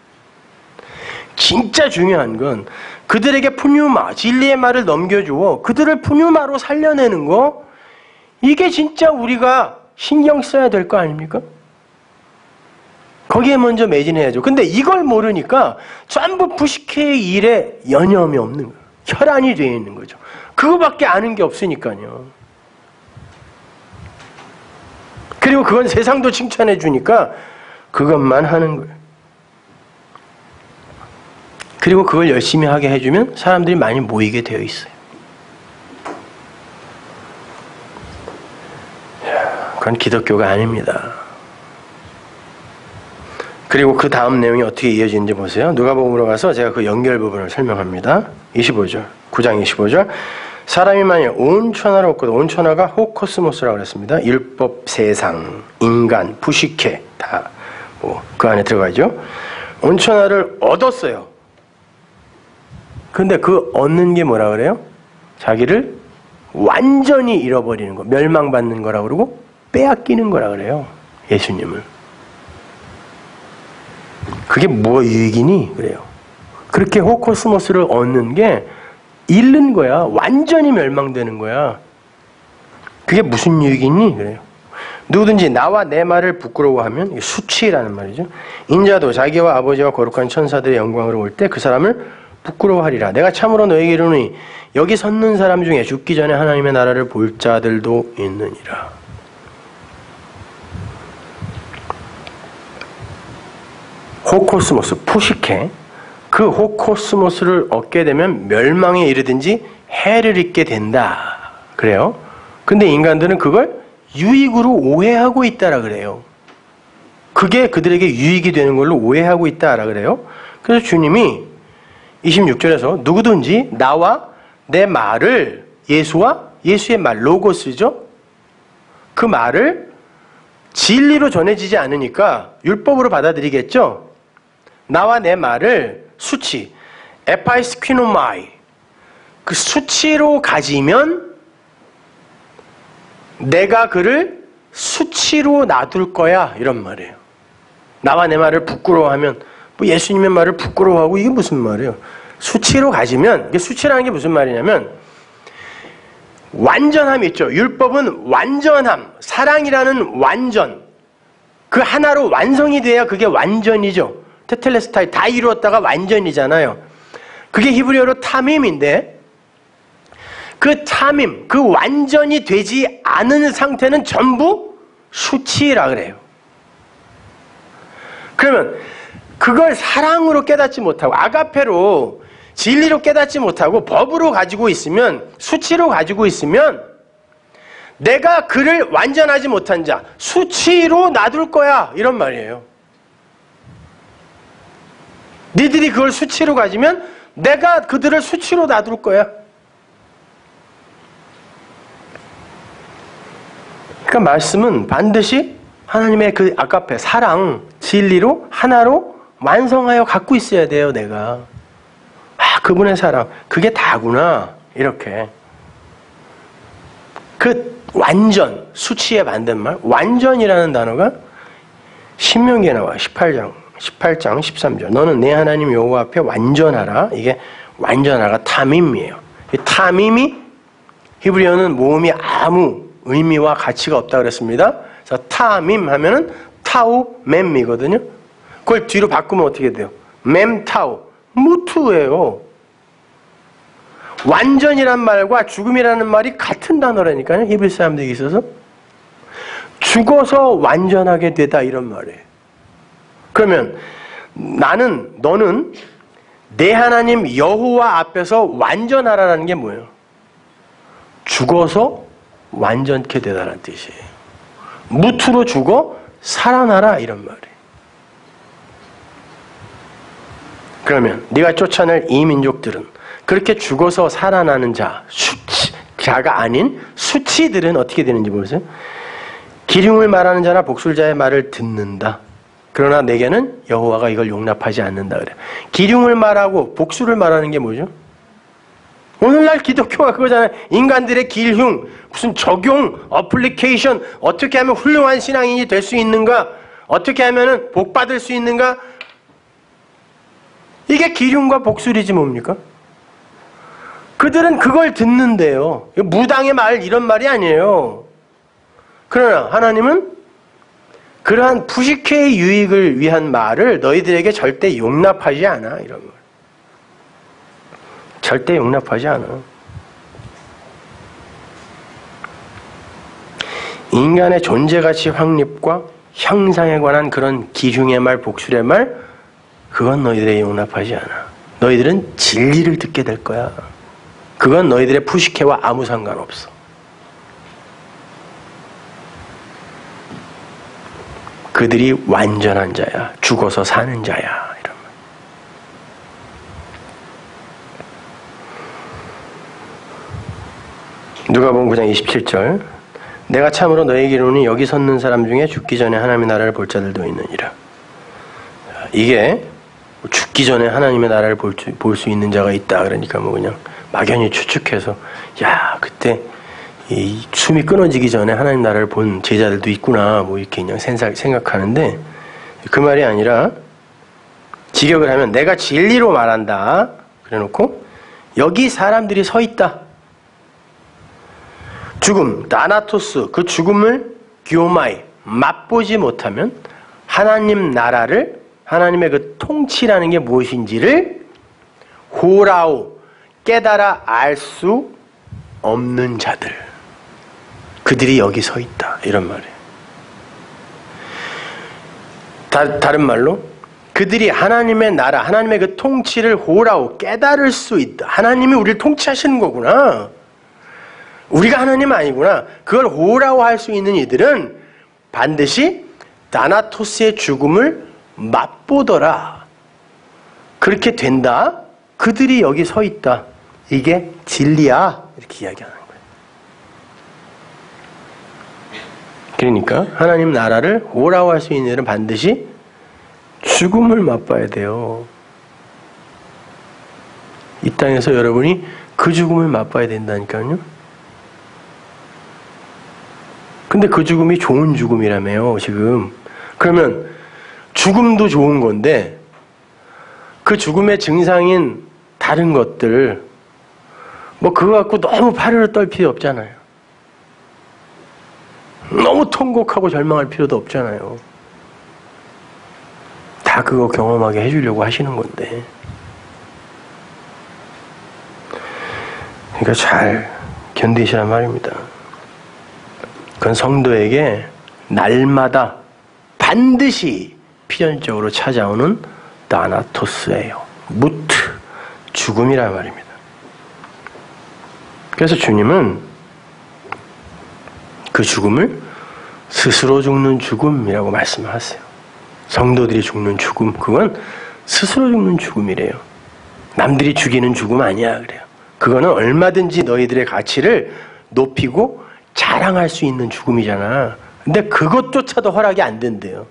진짜 중요한 건 그들에게 푸뉴마, 진리의 말을 넘겨주어 그들을 푸뉴마로 살려내는 거, 이게 진짜 우리가 신경 써야 될 거 아닙니까? 거기에 먼저 매진해야죠. 근데 이걸 모르니까 전부 푸시케의 일에 여념이 없는 거예요. 혈안이 되어 있는 거죠. 그거밖에 아는 게 없으니까요. 그리고 그건 세상도 칭찬해 주니까 그것만 하는 거예요. 그리고 그걸 열심히 하게 해주면 사람들이 많이 모이게 되어 있어요. 그건 기독교가 아닙니다. 그리고 그 다음 내용이 어떻게 이어지는지 보세요. 누가복음으로 가서 제가 그 연결 부분을 설명합니다. 25절, 9장 25절. 사람이 만일 온 천하를 얻거든, 온 천하가 호코스모스라고 그랬습니다. 율법, 세상, 인간, 푸시케 다 뭐 그 안에 들어가죠. 온 천하를 얻었어요. 근데 그 얻는 게 뭐라 그래요? 자기를 완전히 잃어버리는 거, 멸망받는 거라 그러고 빼앗기는 거라 그래요. 예수님을. 그게 뭐 유익이니? 그래요. 그렇게 호코스모스를 얻는 게 잃는 거야. 완전히 멸망되는 거야. 그게 무슨 유익이니? 그래요. 누구든지 나와 내 말을 부끄러워하면, 수치라는 말이죠. 인자도 자기와 아버지와 거룩한 천사들의 영광으로 올 때 그 사람을 부끄러워하리라. 내가 참으로 너에게 이르노니 여기 섰는 사람 중에 죽기 전에 하나님의 나라를 볼 자들도 있느니라. 호코스모스, 푸시케, 그 호코스모스를 얻게 되면 멸망에 이르든지 해를 입게 된다. 그래요. 근데 인간들은 그걸 유익으로 오해하고 있다라 그래요. 그게 그들에게 유익이 되는 걸로 오해하고 있다라 그래요. 그래서 주님이 26절에서 누구든지 나와 내 말을, 예수의 말, 로고스죠. 그 말을 진리로 전해지지 않으니까 율법으로 받아들이겠죠. 나와 내 말을 수치, 에파이스퀴노마이, 그 수치로 가지면 내가 그를 수치로 놔둘 거야, 이런 말이에요. 나와 내 말을 부끄러워하면, 뭐 예수님의 말을 부끄러워하고 이게 무슨 말이에요? 수치로 가지면, 이게 수치라는 게 무슨 말이냐면 완전함이 있죠. 율법은 완전함, 사랑이라는 완전, 그 하나로 완성이 돼야 그게 완전이죠. 테텔레스타이, 다 이루었다가 완전이잖아요. 그게 히브리어로 타밈인데, 그 타밈, 그 완전이 되지 않은 상태는 전부 수치라 그래요. 그러면 그걸 사랑으로 깨닫지 못하고, 아가페로 진리로 깨닫지 못하고 법으로 가지고 있으면, 수치로 가지고 있으면 내가 그를 완전하지 못한 자, 수치로 놔둘 거야, 이런 말이에요. 니들이 그걸 수치로 가지면 내가 그들을 수치로 놔둘 거야. 그러니까 말씀은 반드시 하나님의 그 아가페, 사랑, 진리로 하나로 완성하여 갖고 있어야 돼요, 내가. 아, 그분의 사랑, 그게 다구나, 이렇게. 그 완전, 수치의 반대말, 완전이라는 단어가 신명기에 나와요. 18장 13절. 너는 내 하나님 여호와 앞에 완전하라. 이게 완전하가 타밈이에요. 이 타밈이 히브리어는 모음이 아무 의미와 가치가 없다 그랬습니다. 그래서 타밈 하면은 타우 맴이거든요. 그걸 뒤로 바꾸면 어떻게 돼요? 맴 타우, 무투예요. 완전이란 말과 죽음이라는 말이 같은 단어라니까요. 히브리 사람들이 있어서 죽어서 완전하게 되다, 이런 말이에요. 그러면 너는 내 하나님 여호와 앞에서 완전하라는 게 뭐예요? 죽어서 완전케 되다라는 뜻이에요. 무투로 죽어 살아나라 이런 말이에요. 그러면 네가 쫓아낼 이 민족들은 그렇게 죽어서 살아나는 자가 아닌 수치들은 어떻게 되는지 보세요. 기륭을 말하는 자나 복술자의 말을 듣는다. 그러나 내게는 여호와가 이걸 용납하지 않는다 그래. 기륭을 말하고 복술을 말하는 게 뭐죠? 오늘날 기독교가 그거잖아요. 인간들의 기흉, 무슨 적용, 어플리케이션, 어떻게 하면 훌륭한 신앙인이 될 수 있는가? 어떻게 하면 복 받을 수 있는가? 이게 기륭과 복술이지 뭡니까? 그들은 그걸 듣는데요. 무당의 말 이런 말이 아니에요. 그러나 하나님은 그러한 푸시케의 유익을 위한 말을 너희들에게 절대 용납하지 않아. 이런 말. 절대 용납하지 않아. 인간의 존재가치 확립과 형상에 관한 그런 기흉의 말, 복술의 말, 그건 너희들에게 용납하지 않아. 너희들은 진리를 듣게 될 거야. 그건 너희들의 푸시케와 아무 상관없어. 그들이 완전한 자야. 죽어서 사는 자야. 이런 말. 누가복음 9장 27절. 내가 참으로 너희에게 이르노니 여기 섰는 사람 중에 죽기 전에 하나님의 나라를 볼 자들도 있느니라. 이게 죽기 전에 하나님의 나라를 볼 수 있는 자가 있다. 그러니까 뭐 그냥 막연히 추측해서 야 그때 이 숨이 끊어지기 전에 하나님 나라를 본 제자들도 있구나 뭐 이렇게 그냥 생각하는데 그 말이 아니라 직역을 하면 내가 진리로 말한다 그래놓고 여기 사람들이 서 있다. 죽음, 다나토스, 그 죽음을 gyomai, 맛보지 못하면 하나님 나라를, 하나님의 그 통치라는 게 무엇인지를 호라우, 깨달아 알 수 없는 자들. 그들이 여기 서 있다. 이런 말이에요. 다른 말로 그들이 하나님의 나라, 하나님의 그 통치를 호라우, 깨달을 수 있다. 하나님이 우리를 통치하시는 거구나. 우리가 하나님 아니구나. 그걸 호라고 할 수 있는 이들은 반드시 다나토스의 죽음을 맛보더라. 그렇게 된다. 그들이 여기 서 있다. 이게 진리야. 이렇게 이야기하는 거예요. 그러니까 하나님 나라를 호라고 할 수 있는 이들은 반드시 죽음을 맛봐야 돼요. 이 땅에서 여러분이 그 죽음을 맛봐야 된다니까요. 근데 그 죽음이 좋은 죽음이라며요, 지금. 그러면 죽음도 좋은 건데 그 죽음의 증상인 다른 것들 뭐 그거 갖고 너무 파르르 떨 필요 없잖아요. 너무 통곡하고 절망할 필요도 없잖아요. 다 그거 경험하게 해주려고 하시는 건데. 그러니까 잘 견디시란 말입니다. 그건 성도에게 날마다 반드시 필연적으로 찾아오는 다나토스예요. 무트, 죽음이란 말입니다. 그래서 주님은 그 죽음을 스스로 죽는 죽음이라고 말씀하세요. 성도들이 죽는 죽음, 그건 스스로 죽는 죽음이래요. 남들이 죽이는 죽음 아니야 그래요. 그거는 얼마든지 너희들의 가치를 높이고 자랑할 수 있는 죽음이잖아. 근데 그것조차도 허락이 안 된대요.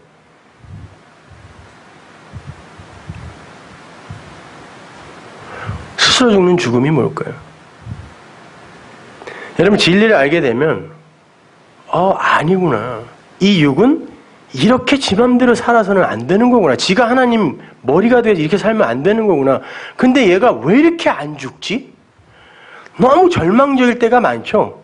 스스로 죽는 죽음이 뭘까요? 여러분 진리를 알게 되면 아니구나. 이 육은 이렇게 지 맘대로 살아서는 안 되는 거구나. 지가 하나님 머리가 돼서 이렇게 살면 안 되는 거구나. 근데 얘가 왜 이렇게 안 죽지? 너무 절망적일 때가 많죠.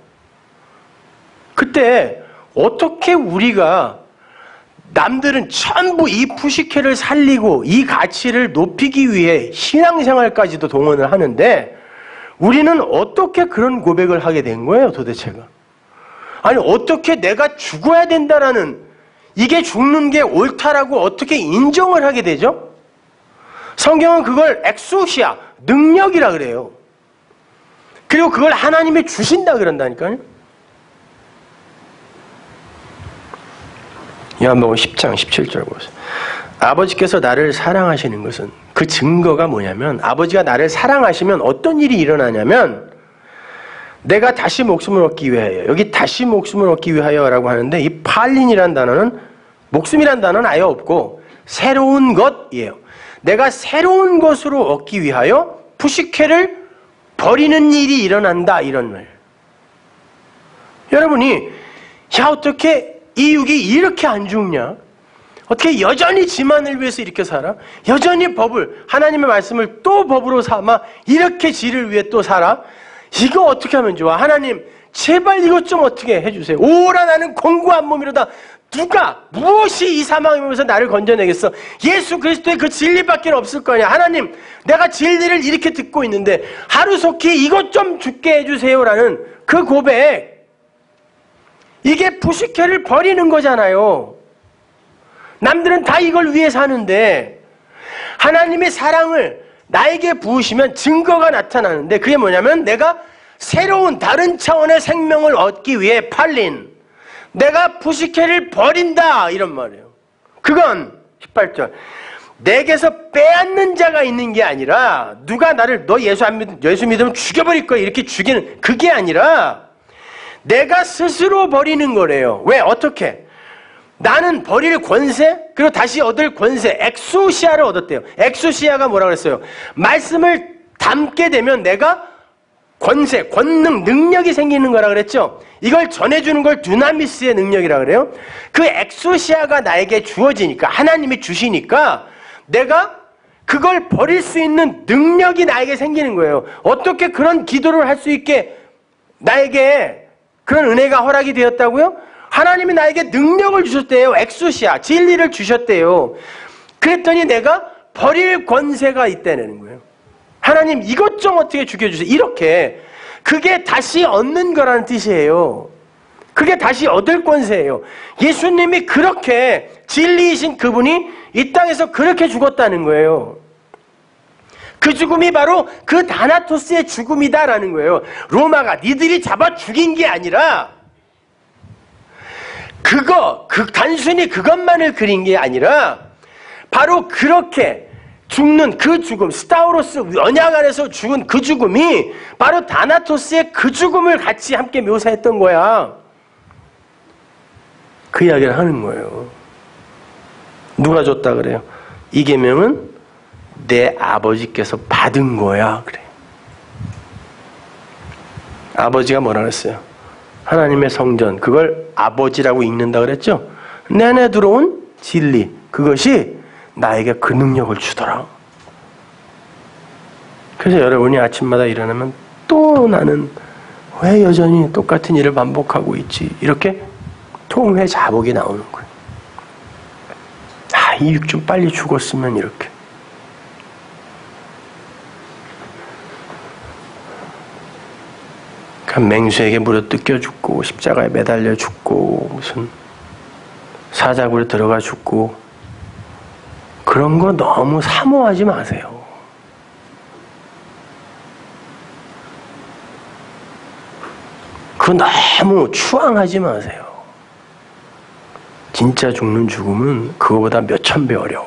그때 어떻게 우리가 남들은 전부 이 푸시케를 살리고 이 가치를 높이기 위해 신앙생활까지도 동원을 하는데 우리는 어떻게 그런 고백을 하게 된 거예요 도대체가? 아니 어떻게 내가 죽어야 된다라는 이게 죽는 게 옳다라고 어떻게 인정을 하게 되죠? 성경은 그걸 엑소시아, 능력이라 그래요. 그리고 그걸 하나님이 주신다 그런다니까요. 요한복음 10장 17절 보세요. 아버지께서 나를 사랑하시는 것은, 그 증거가 뭐냐면, 아버지가 나를 사랑하시면 어떤 일이 일어나냐면, 내가 다시 목숨을 얻기 위하여, 여기 다시 목숨을 얻기 위하여라고 하는데, 이 팔린이라는 단어는, 목숨이라는 단어는 아예 없고 새로운 것이에요. 내가 새로운 것으로 얻기 위하여 푸시케를 버리는 일이 일어난다, 이런 말. 여러분이 어떻게 이 육이 이렇게 안 죽냐? 어떻게 여전히 지만을 위해서 이렇게 살아? 여전히 법을, 하나님의 말씀을 또 법으로 삼아 이렇게 지를 위해 또 살아? 이거 어떻게 하면 좋아? 하나님 제발 이것 좀 어떻게 해주세요. 오라 나는 공고한 몸이로다. 누가 무엇이 이 사망이면서 나를 건져내겠어? 예수 그리스도의 그 진리밖에 없을 거냐? 하나님 내가 진리를 이렇게 듣고 있는데 하루속히 이것 좀 죽게 해주세요라는 그 고백, 이게 푸시케를 버리는 거잖아요. 남들은 다 이걸 위해 사는데 하나님의 사랑을 나에게 부으시면 증거가 나타나는데, 그게 뭐냐면 내가 새로운 다른 차원의 생명을 얻기 위해 팔린, 내가 푸시케를 버린다, 이런 말이에요. 그건 18절 내게서 빼앗는 자가 있는 게 아니라, 누가 나를 너 예수 믿으면 죽여버릴 거야 이렇게 죽이는, 그게 아니라 내가 스스로 버리는 거래요. 왜? 어떻게? 나는 버릴 권세, 그리고 다시 얻을 권세, 엑소시아를 얻었대요. 엑소시아가 뭐라고 그랬어요? 말씀을 담게 되면 내가 권세, 권능, 능력이 생기는 거라 그랬죠? 이걸 전해주는 걸 두나미스의 능력이라 그래요. 그 엑소시아가 나에게 주어지니까, 하나님이 주시니까 내가 그걸 버릴 수 있는 능력이 나에게 생기는 거예요. 어떻게 그런 기도를 할 수 있게 나에게 그런 은혜가 허락이 되었다고요? 하나님이 나에게 능력을 주셨대요. 엑소시아, 진리를 주셨대요. 그랬더니 내가 버릴 권세가 있다는 거예요. 하나님 이것 좀 어떻게 죽여주세요. 이렇게. 그게 다시 얻는 거라는 뜻이에요. 그게 다시 얻을 권세예요. 예수님이 그렇게 진리이신 그분이 이 땅에서 그렇게 죽었다는 거예요. 그 죽음이 바로 그 다나토스의 죽음이다라는 거예요. 로마가 니들이 잡아 죽인 게 아니라, 단순히 그것만을 그린 게 아니라 바로 그렇게 죽는 그 죽음, 스타우로스 언약 안에서 죽은 그 죽음이 바로 다나토스의 그 죽음을 같이 함께 묘사했던 거야. 그 이야기를 하는 거예요. 누가 줬다 그래요? 이 계명은 내 아버지께서 받은 거야, 그래. 아버지가 뭐라 그랬어요? 하나님의 성전, 그걸 아버지라고 읽는다 그랬죠? 내 안에 들어온 진리, 그것이 나에게 그 능력을 주더라. 그래서 여러분이 아침마다 일어나면 또 나는 왜 여전히 똑같은 일을 반복하고 있지? 이렇게 통회 자복이 나오는 거예요. 이 육 좀 빨리 죽었으면 이렇게. 맹수에게 물어 뜯겨 죽고 십자가에 매달려 죽고 무슨 사자굴에 들어가 죽고, 그런 거 너무 사모하지 마세요. 그거 너무 추앙하지 마세요. 진짜 죽는 죽음은 그거보다 몇천 배 어려워요.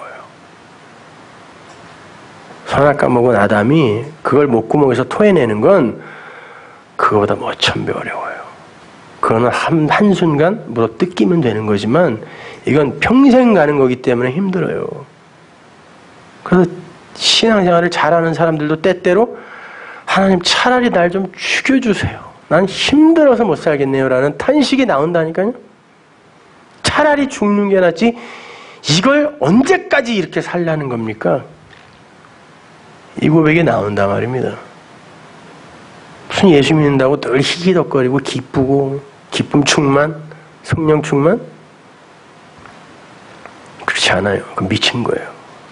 선악과 먹은 아담이 그걸 목구멍에서 토해내는 건 그거보다 몇천 배 어려워요. 그거는 한순간 물어 뜯기면 되는 거지만 이건 평생 가는 거기 때문에 힘들어요. 그래서 신앙생활을 잘하는 사람들도 때때로 하나님 차라리 날 좀 죽여주세요. 난 힘들어서 못 살겠네요 라는 탄식이 나온다니까요. 차라리 죽는 게 낫지 이걸 언제까지 이렇게 살라는 겁니까? 이 고백이 나온단 말입니다. 무슨 예수 믿는다고 늘 희기덕거리고 기쁘고 기쁨 충만, 성령 충만? 그렇지 않아요. 그건 미친 거예요.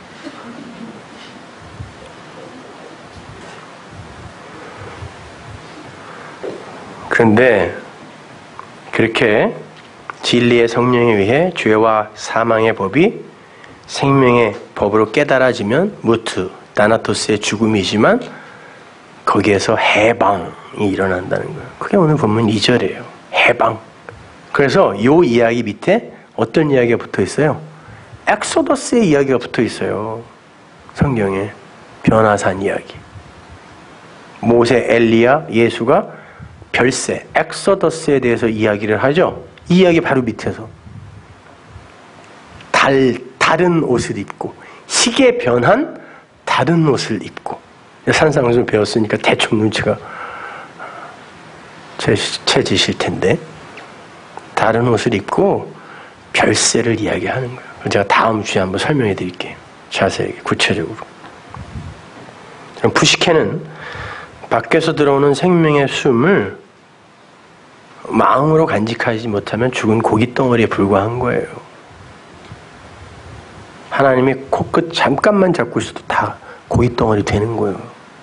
그런데 그렇게 진리의 성령에 의해 죄와 사망의 법이 생명의 법으로 깨달아지면 무트, 다나토스의 죽음이지만 거기에서 해방이 일어난다는 거예요. 그게 오늘 본문 2절이에요. 해방. 그래서 이 이야기 밑에 어떤 이야기가 붙어 있어요? 엑소더스의 이야기가 붙어 있어요. 성경에. 변화산 이야기. 모세, 엘리야, 예수가 별세, 엑소더스에 대해서 이야기를 하죠. 이 이야기 바로 밑에서. 다른 옷을 입고, 희게 변한 다른 옷을 입고. 산상수를 배웠으니까 대충 눈치가 채지실 텐데, 다른 옷을 입고 별세를 이야기하는 거예요. 제가 다음 주에 한번 설명해 드릴게요. 자세하게, 구체적으로. 그럼 푸시케는 밖에서 들어오는 생명의 숨을 마음으로 간직하지 못하면 죽은 고깃덩어리에 불과한 거예요. 하나님이 코끝 잠깐만 잡고 있어도 다 고깃덩어리 되는 거예요.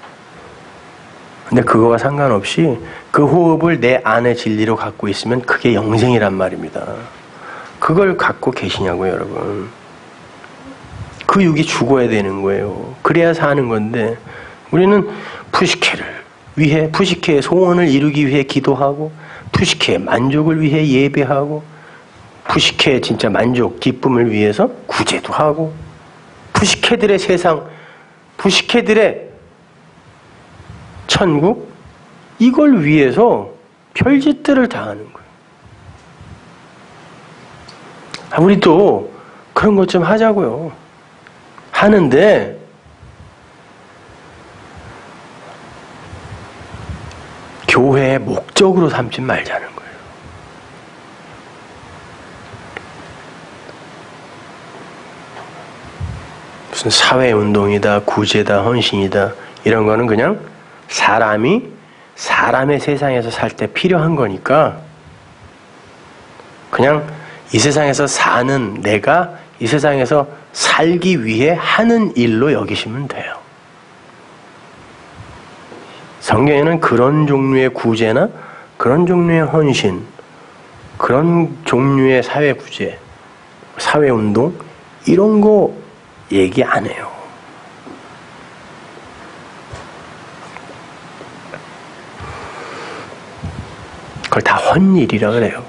근데 그거와 상관없이 그 호흡을 내 안의 진리로 갖고 있으면 그게 영생이란 말입니다. 그걸 갖고 계시냐고요, 여러분. 그 육이 죽어야 되는 거예요. 그래야 사는 건데 우리는 푸시케를 위해, 푸시케의 소원을 이루기 위해 기도하고, 푸시케의 만족을 위해 예배하고, 푸시케의 진짜 만족, 기쁨을 위해서 구제도 하고, 푸시케들의 세상, 푸시케들의 천국, 이걸 위해서 별짓들을 다 하는 거예요. 우리도 그런 것 좀 하자고요. 하는데 교회의 목적으로 삼지 말자는 거예요. 무슨 사회운동이다, 구제다, 헌신이다, 이런 거는 그냥 사람이 사람의 세상에서 살 때 필요한 거니까 그냥 이 세상에서 사는 내가 이 세상에서 살기 위해 하는 일로 여기시면 돼요. 성경에는 그런 종류의 구제나 그런 종류의 헌신, 그런 종류의 사회구제, 사회운동 이런 거 얘기 안 해요. 그걸 다 헌일이라 그래요.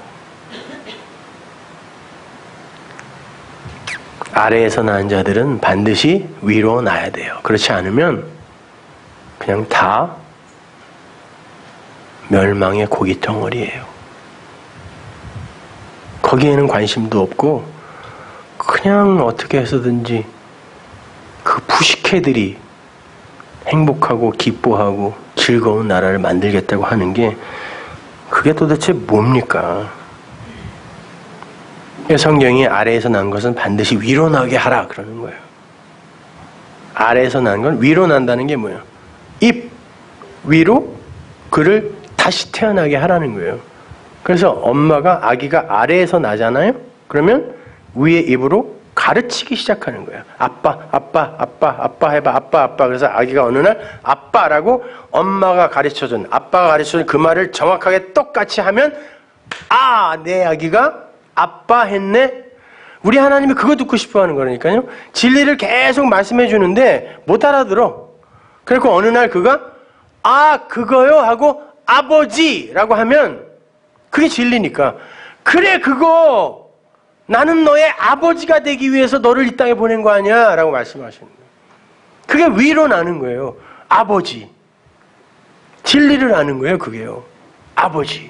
아래에서 낳은 자들은 반드시 위로 나야 돼요. 그렇지 않으면 그냥 다 멸망의 고깃덩어리예요. 거기에는 관심도 없고 그냥 어떻게 해서든지 그 푸시케들이 행복하고 기뻐하고 즐거운 나라를 만들겠다고 하는 게 그게 도대체 뭡니까? 성경이 아래에서 난 것은 반드시 위로 나게 하라 그러는 거예요. 아래에서 난 건 위로 난다는 게 뭐예요? 입 위로 그를 다시 태어나게 하라는 거예요. 그래서 엄마가 아기가 아래에서 나잖아요? 그러면 위의 입으로 가르치기 시작하는 거예요. 아빠, 아빠, 아빠, 아빠 해봐, 아빠, 아빠. 그래서 아기가 어느 날 아빠라고 엄마가 가르쳐준, 아빠가 가르쳐준 그 말을 정확하게 똑같이 하면 아, 내 아기가 아빠 했네? 우리 하나님이 그거 듣고 싶어 하는 거라니까요. 진리를 계속 말씀해 주는데 못 알아들어. 그리고 어느 날 그가 아, 그거요? 하고 아버지라고 하면 그게 진리니까. 그래, 그거 나는 너의 아버지가 되기 위해서 너를 이 땅에 보낸 거 아니야? 라고 말씀하시는 거예요. 그게 위로 나는 거예요. 아버지. 진리를 아는 거예요, 그게요. 아버지.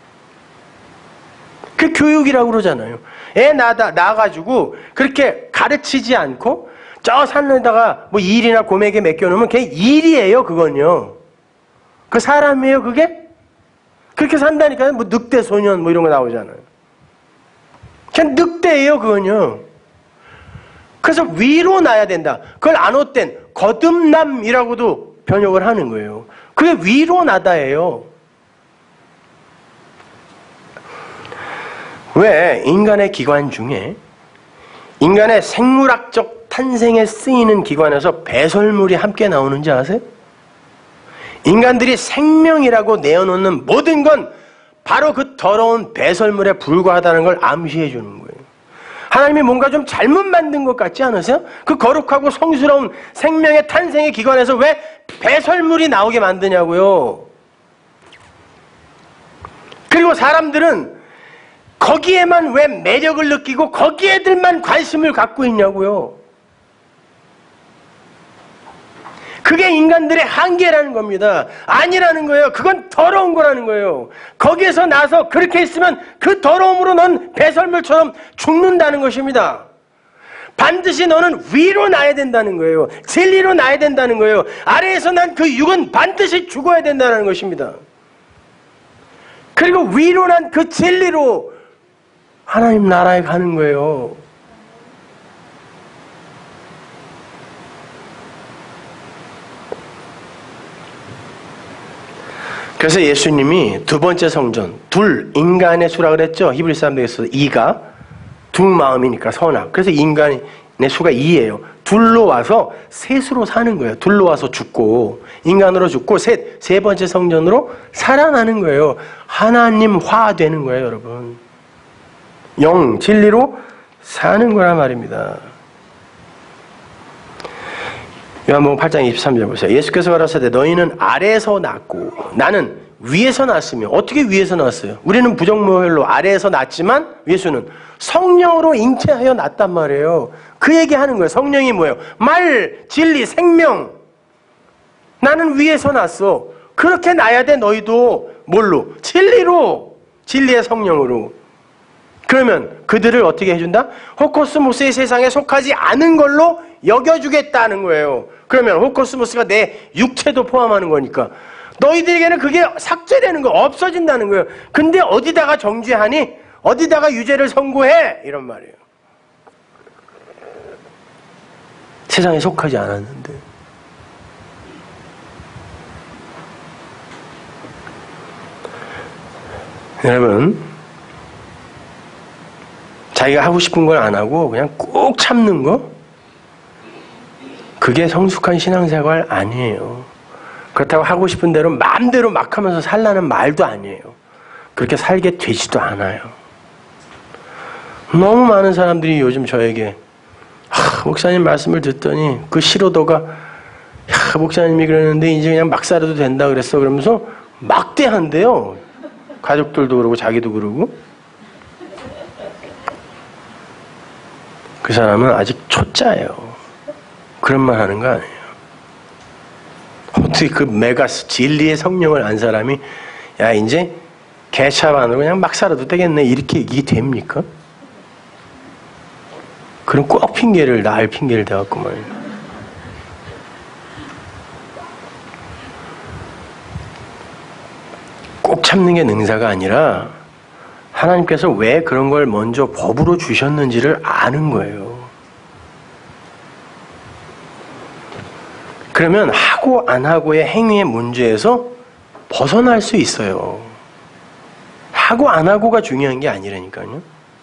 그 교육이라고 그러잖아요. 애 낳아가지고 그렇게 가르치지 않고 저 산에다가 뭐 일이나 곰에게 맡겨놓으면 그게 일이에요, 그건요. 그 사람이에요, 그게? 그렇게 산다니까요. 뭐 늑대 소년 뭐 이런 거 나오잖아요. 그냥 늑대예요, 그건요. 그래서 위로 놔야 된다. 그걸 안 헛된 거듭남이라고도 번역을 하는 거예요. 그게 위로 나다예요. 왜 인간의 기관 중에 인간의 생물학적 탄생에 쓰이는 기관에서 배설물이 함께 나오는지 아세요? 인간들이 생명이라고 내어놓는 모든 건 바로 그 더러운 배설물에 불과하다는 걸 암시해 주는 거예요. 하나님이 뭔가 좀 잘못 만든 것 같지 않으세요? 그 거룩하고 성스러운 생명의 탄생의 기관에서 왜 배설물이 나오게 만드냐고요. 그리고 사람들은 거기에만 왜 매력을 느끼고 거기에들만 관심을 갖고 있냐고요. 그게 인간들의 한계라는 겁니다. 아니라는 거예요. 그건 더러운 거라는 거예요. 거기에서 나서 그렇게 있으면 그 더러움으로 넌 배설물처럼 죽는다는 것입니다. 반드시 너는 위로 나야 된다는 거예요. 진리로 나야 된다는 거예요. 아래에서 난 그 육은 반드시 죽어야 된다는 것입니다. 그리고 위로 난 그 진리로 하나님 나라에 가는 거예요. 그래서 예수님이 두 번째 성전, 둘, 인간의 수라 그랬죠. 히브리 사람들에서 2가 두 마음이니까 선악. 그래서 인간의 수가 2예요. 둘로 와서 셋으로 사는 거예요. 둘로 와서 죽고 인간으로 죽고 세 번째 성전으로 살아나는 거예요. 하나님화 되는 거예요, 여러분. 영, 진리로 사는 거란 말입니다. 요한복음 8장 23절 보세요. 예수께서 가라사대 너희는 아래에서 났고 나는 위에서 났으며. 어떻게 위에서 났어요? 우리는 부정모혈로 아래에서 났지만 예수는 성령으로 잉태하여 났단 말이에요. 그 얘기하는 거예요. 성령이 뭐예요? 말, 진리, 생명. 나는 위에서 났어. 그렇게 나야 돼. 너희도 뭘로? 진리로. 진리의 성령으로. 그러면 그들을 어떻게 해준다? 호코스모스의 세상에 속하지 않은 걸로 여겨주겠다는 거예요. 그러면 호코스모스가 내 육체도 포함하는 거니까 너희들에게는 그게 삭제되는 거, 없어진다는 거예요. 근데 어디다가 정죄하니? 어디다가 유죄를 선고해? 이런 말이에요. 세상에 속하지 않았는데. 여러분, 자기가 하고 싶은 걸 안 하고 그냥 꾹 참는 거? 그게 성숙한 신앙생활 아니에요. 그렇다고 하고 싶은 대로 마음대로 막 하면서 살라는 말도 아니에요. 그렇게 살게 되지도 않아요. 너무 많은 사람들이 요즘 저에게 목사님 말씀을 듣더니 그 싫어도가 목사님이 그러는데 이제 그냥 막 살아도 된다 그랬어. 그러면서 막대한대요. 가족들도 그러고 자기도 그러고. 그 사람은 아직 초짜예요. 그런 말 하는 거 아니에요. 어떻게 그 메가스 진리의 성령을 안 사람이 야 이제 개차반으로 그냥 막 살아도 되겠네 이렇게 얘기 됩니까? 그럼 꼭 핑계를 날 핑계를 대갖고만. 꼭 참는 게 능사가 아니라 하나님께서 왜 그런 걸 먼저 법으로 주셨는지를 아는 거예요. 그러면 하고 안 하고의 행위의 문제에서 벗어날 수 있어요. 하고 안 하고가 중요한 게 아니라니까요.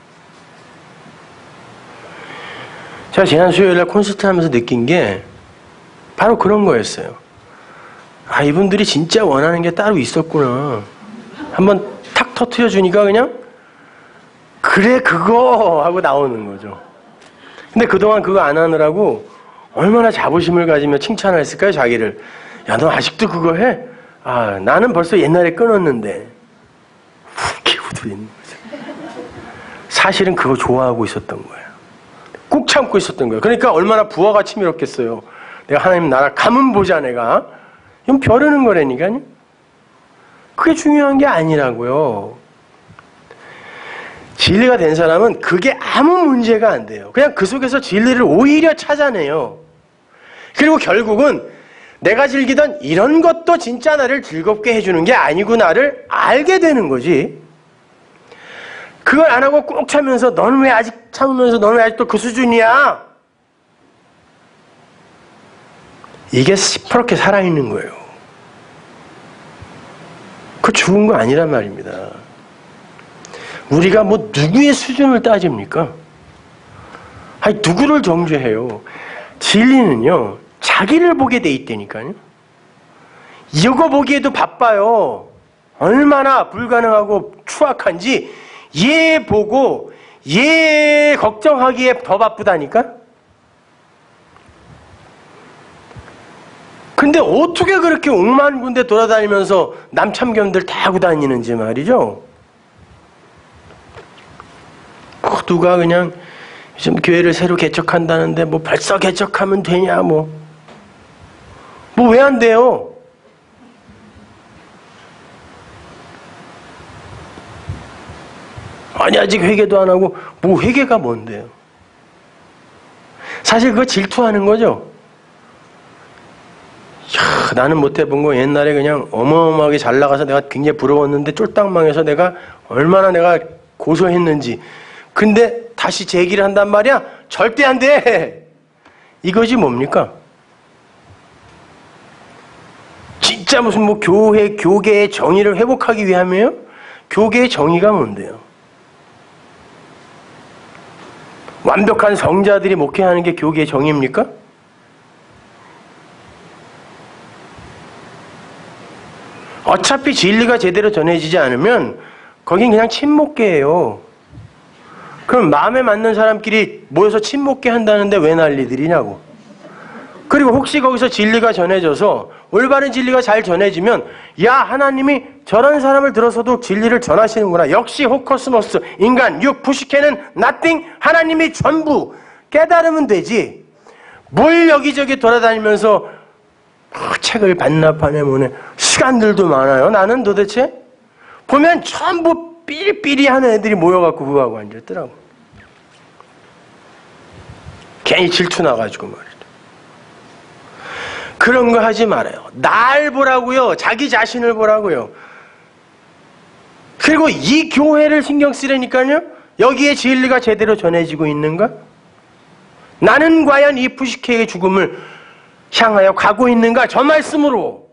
제가 지난 수요일날 콘서트 하면서 느낀 게 바로 그런 거였어요. 아, 이분들이 진짜 원하는 게 따로 있었구나. 한번 탁 터트려 주니까 그냥 그래 그거 하고 나오는 거죠. 근데 그동안 그거 안 하느라고 얼마나 자부심을 가지며 칭찬을 했을까요, 자기를. 야, 너 아직도 그거 해? 아, 나는 벌써 옛날에 끊었는데. 이렇게 후들리는 거죠. 사실은 그거 좋아하고 있었던 거예요. 꾹 참고 있었던 거예요. 그러니까 얼마나 부하가 치밀었겠어요. 내가 하나님 나라 가면 보자, 내가. 이건 벼르는 거라니까요. 그게 중요한 게 아니라고요. 진리가 된 사람은 그게 아무 문제가 안 돼요. 그냥 그 속에서 진리를 오히려 찾아내요. 그리고 결국은 내가 즐기던 이런 것도 진짜 나를 즐겁게 해주는 게 아니구나를 알게 되는 거지. 그걸 안 하고 꾹 참으면서 너는 왜 아직 참으면서 너는 왜 아직도 그 수준이야? 이게 시퍼렇게 살아있는 거예요. 그거 죽은 거 아니란 말입니다. 우리가 뭐 누구의 수준을 따집니까? 아니 누구를 정죄해요. 진리는요 자기를 보게 돼 있다니까요. 이거 보기에도 바빠요. 얼마나 불가능하고 추악한지 얘 보고 얘 걱정하기에 더 바쁘다니까? 근데 어떻게 그렇게 옥만 군데 돌아다니면서 남참견들 다 하고 다니는지 말이죠. 누가 그냥 좀 교회를 새로 개척한다는데 뭐 벌써 개척하면 되냐 뭐 왜 안 돼요? 아니 아직 회개도 안 하고 뭐 회개가 뭔데요? 사실 그거 질투하는 거죠. 야, 나는 못 해본 거 옛날에 그냥 어마어마하게 잘 나가서 내가 굉장히 부러웠는데 쫄딱 망해서 내가 얼마나 내가 고소했는지. 근데 다시 제기를 한단 말이야? 절대 안 돼! 이것이 뭡니까? 진짜 무슨 뭐 교계의 정의를 회복하기 위함이에요? 교계의 정의가 뭔데요? 완벽한 성자들이 목회하는 게 교계의 정의입니까? 어차피 진리가 제대로 전해지지 않으면 거긴 그냥 친목계예요. 그럼 마음에 맞는 사람끼리 모여서 친목계 한다는데 왜 난리들이냐고. 그리고 혹시 거기서 진리가 전해져서 올바른 진리가 잘 전해지면 야 하나님이 저런 사람을 들어서도 진리를 전하시는구나. 역시 호커스모스 인간 유 푸시케는 nothing 하나님이 전부 깨달으면 되지. 뭘 여기저기 돌아다니면서 책을 반납하네 뭐네. 시간들도 많아요. 나는 도대체 보면 전부 삐리삐리 하는 애들이 모여갖고 그거 하고 앉았더라고. 괜히 질투 나가지고 말이야. 그런 거 하지 말아요. 날 보라고요. 자기 자신을 보라고요. 그리고 이 교회를 신경 쓰려니까요. 여기에 진리가 제대로 전해지고 있는가? 나는 과연 이 푸시케의 죽음을 향하여 가고 있는가? 저 말씀으로.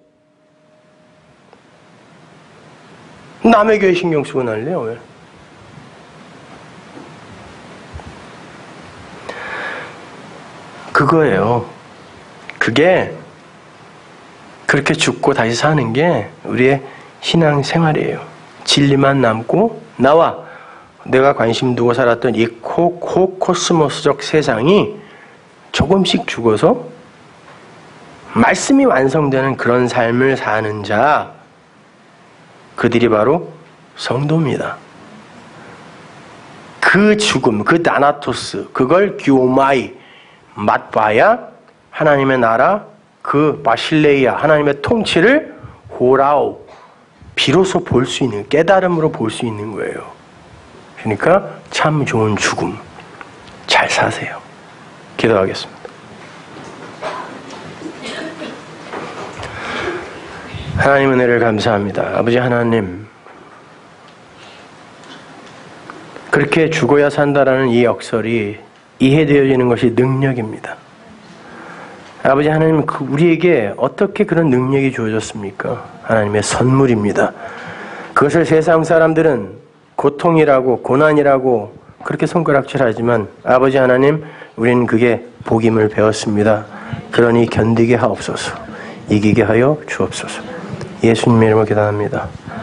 남의 교회 신경 쓰고 난리요. 왜? 그거예요. 그게 그렇게 죽고 다시 사는 게 우리의 신앙생활이에요. 진리만 남고 나와 내가 관심 두고 살았던 이 코스모스적 세상이 조금씩 죽어서 말씀이 완성되는 그런 삶을 사는 자, 그들이 바로 성도입니다. 그 죽음, 그 나나토스, 그걸 규오마이 맛봐야 하나님의 나라, 그 바실레이아, 하나님의 통치를 호라오, 비로소 볼 수 있는, 깨달음으로 볼 수 있는 거예요. 그러니까 참 좋은 죽음, 잘 사세요. 기도하겠습니다. 하나님 은혜를 감사합니다. 아버지 하나님, 그렇게 죽어야 산다라는 이 역설이 이해되어지는 것이 능력입니다. 아버지 하나님, 우리에게 어떻게 그런 능력이 주어졌습니까? 하나님의 선물입니다. 그것을 세상 사람들은 고통이라고 고난이라고 그렇게 손가락질하지만 아버지 하나님, 우리는 그게 복임을 배웠습니다. 그러니 견디게 하옵소서, 이기게 하여 주옵소서. 예수님의 이름으로 기도합니다.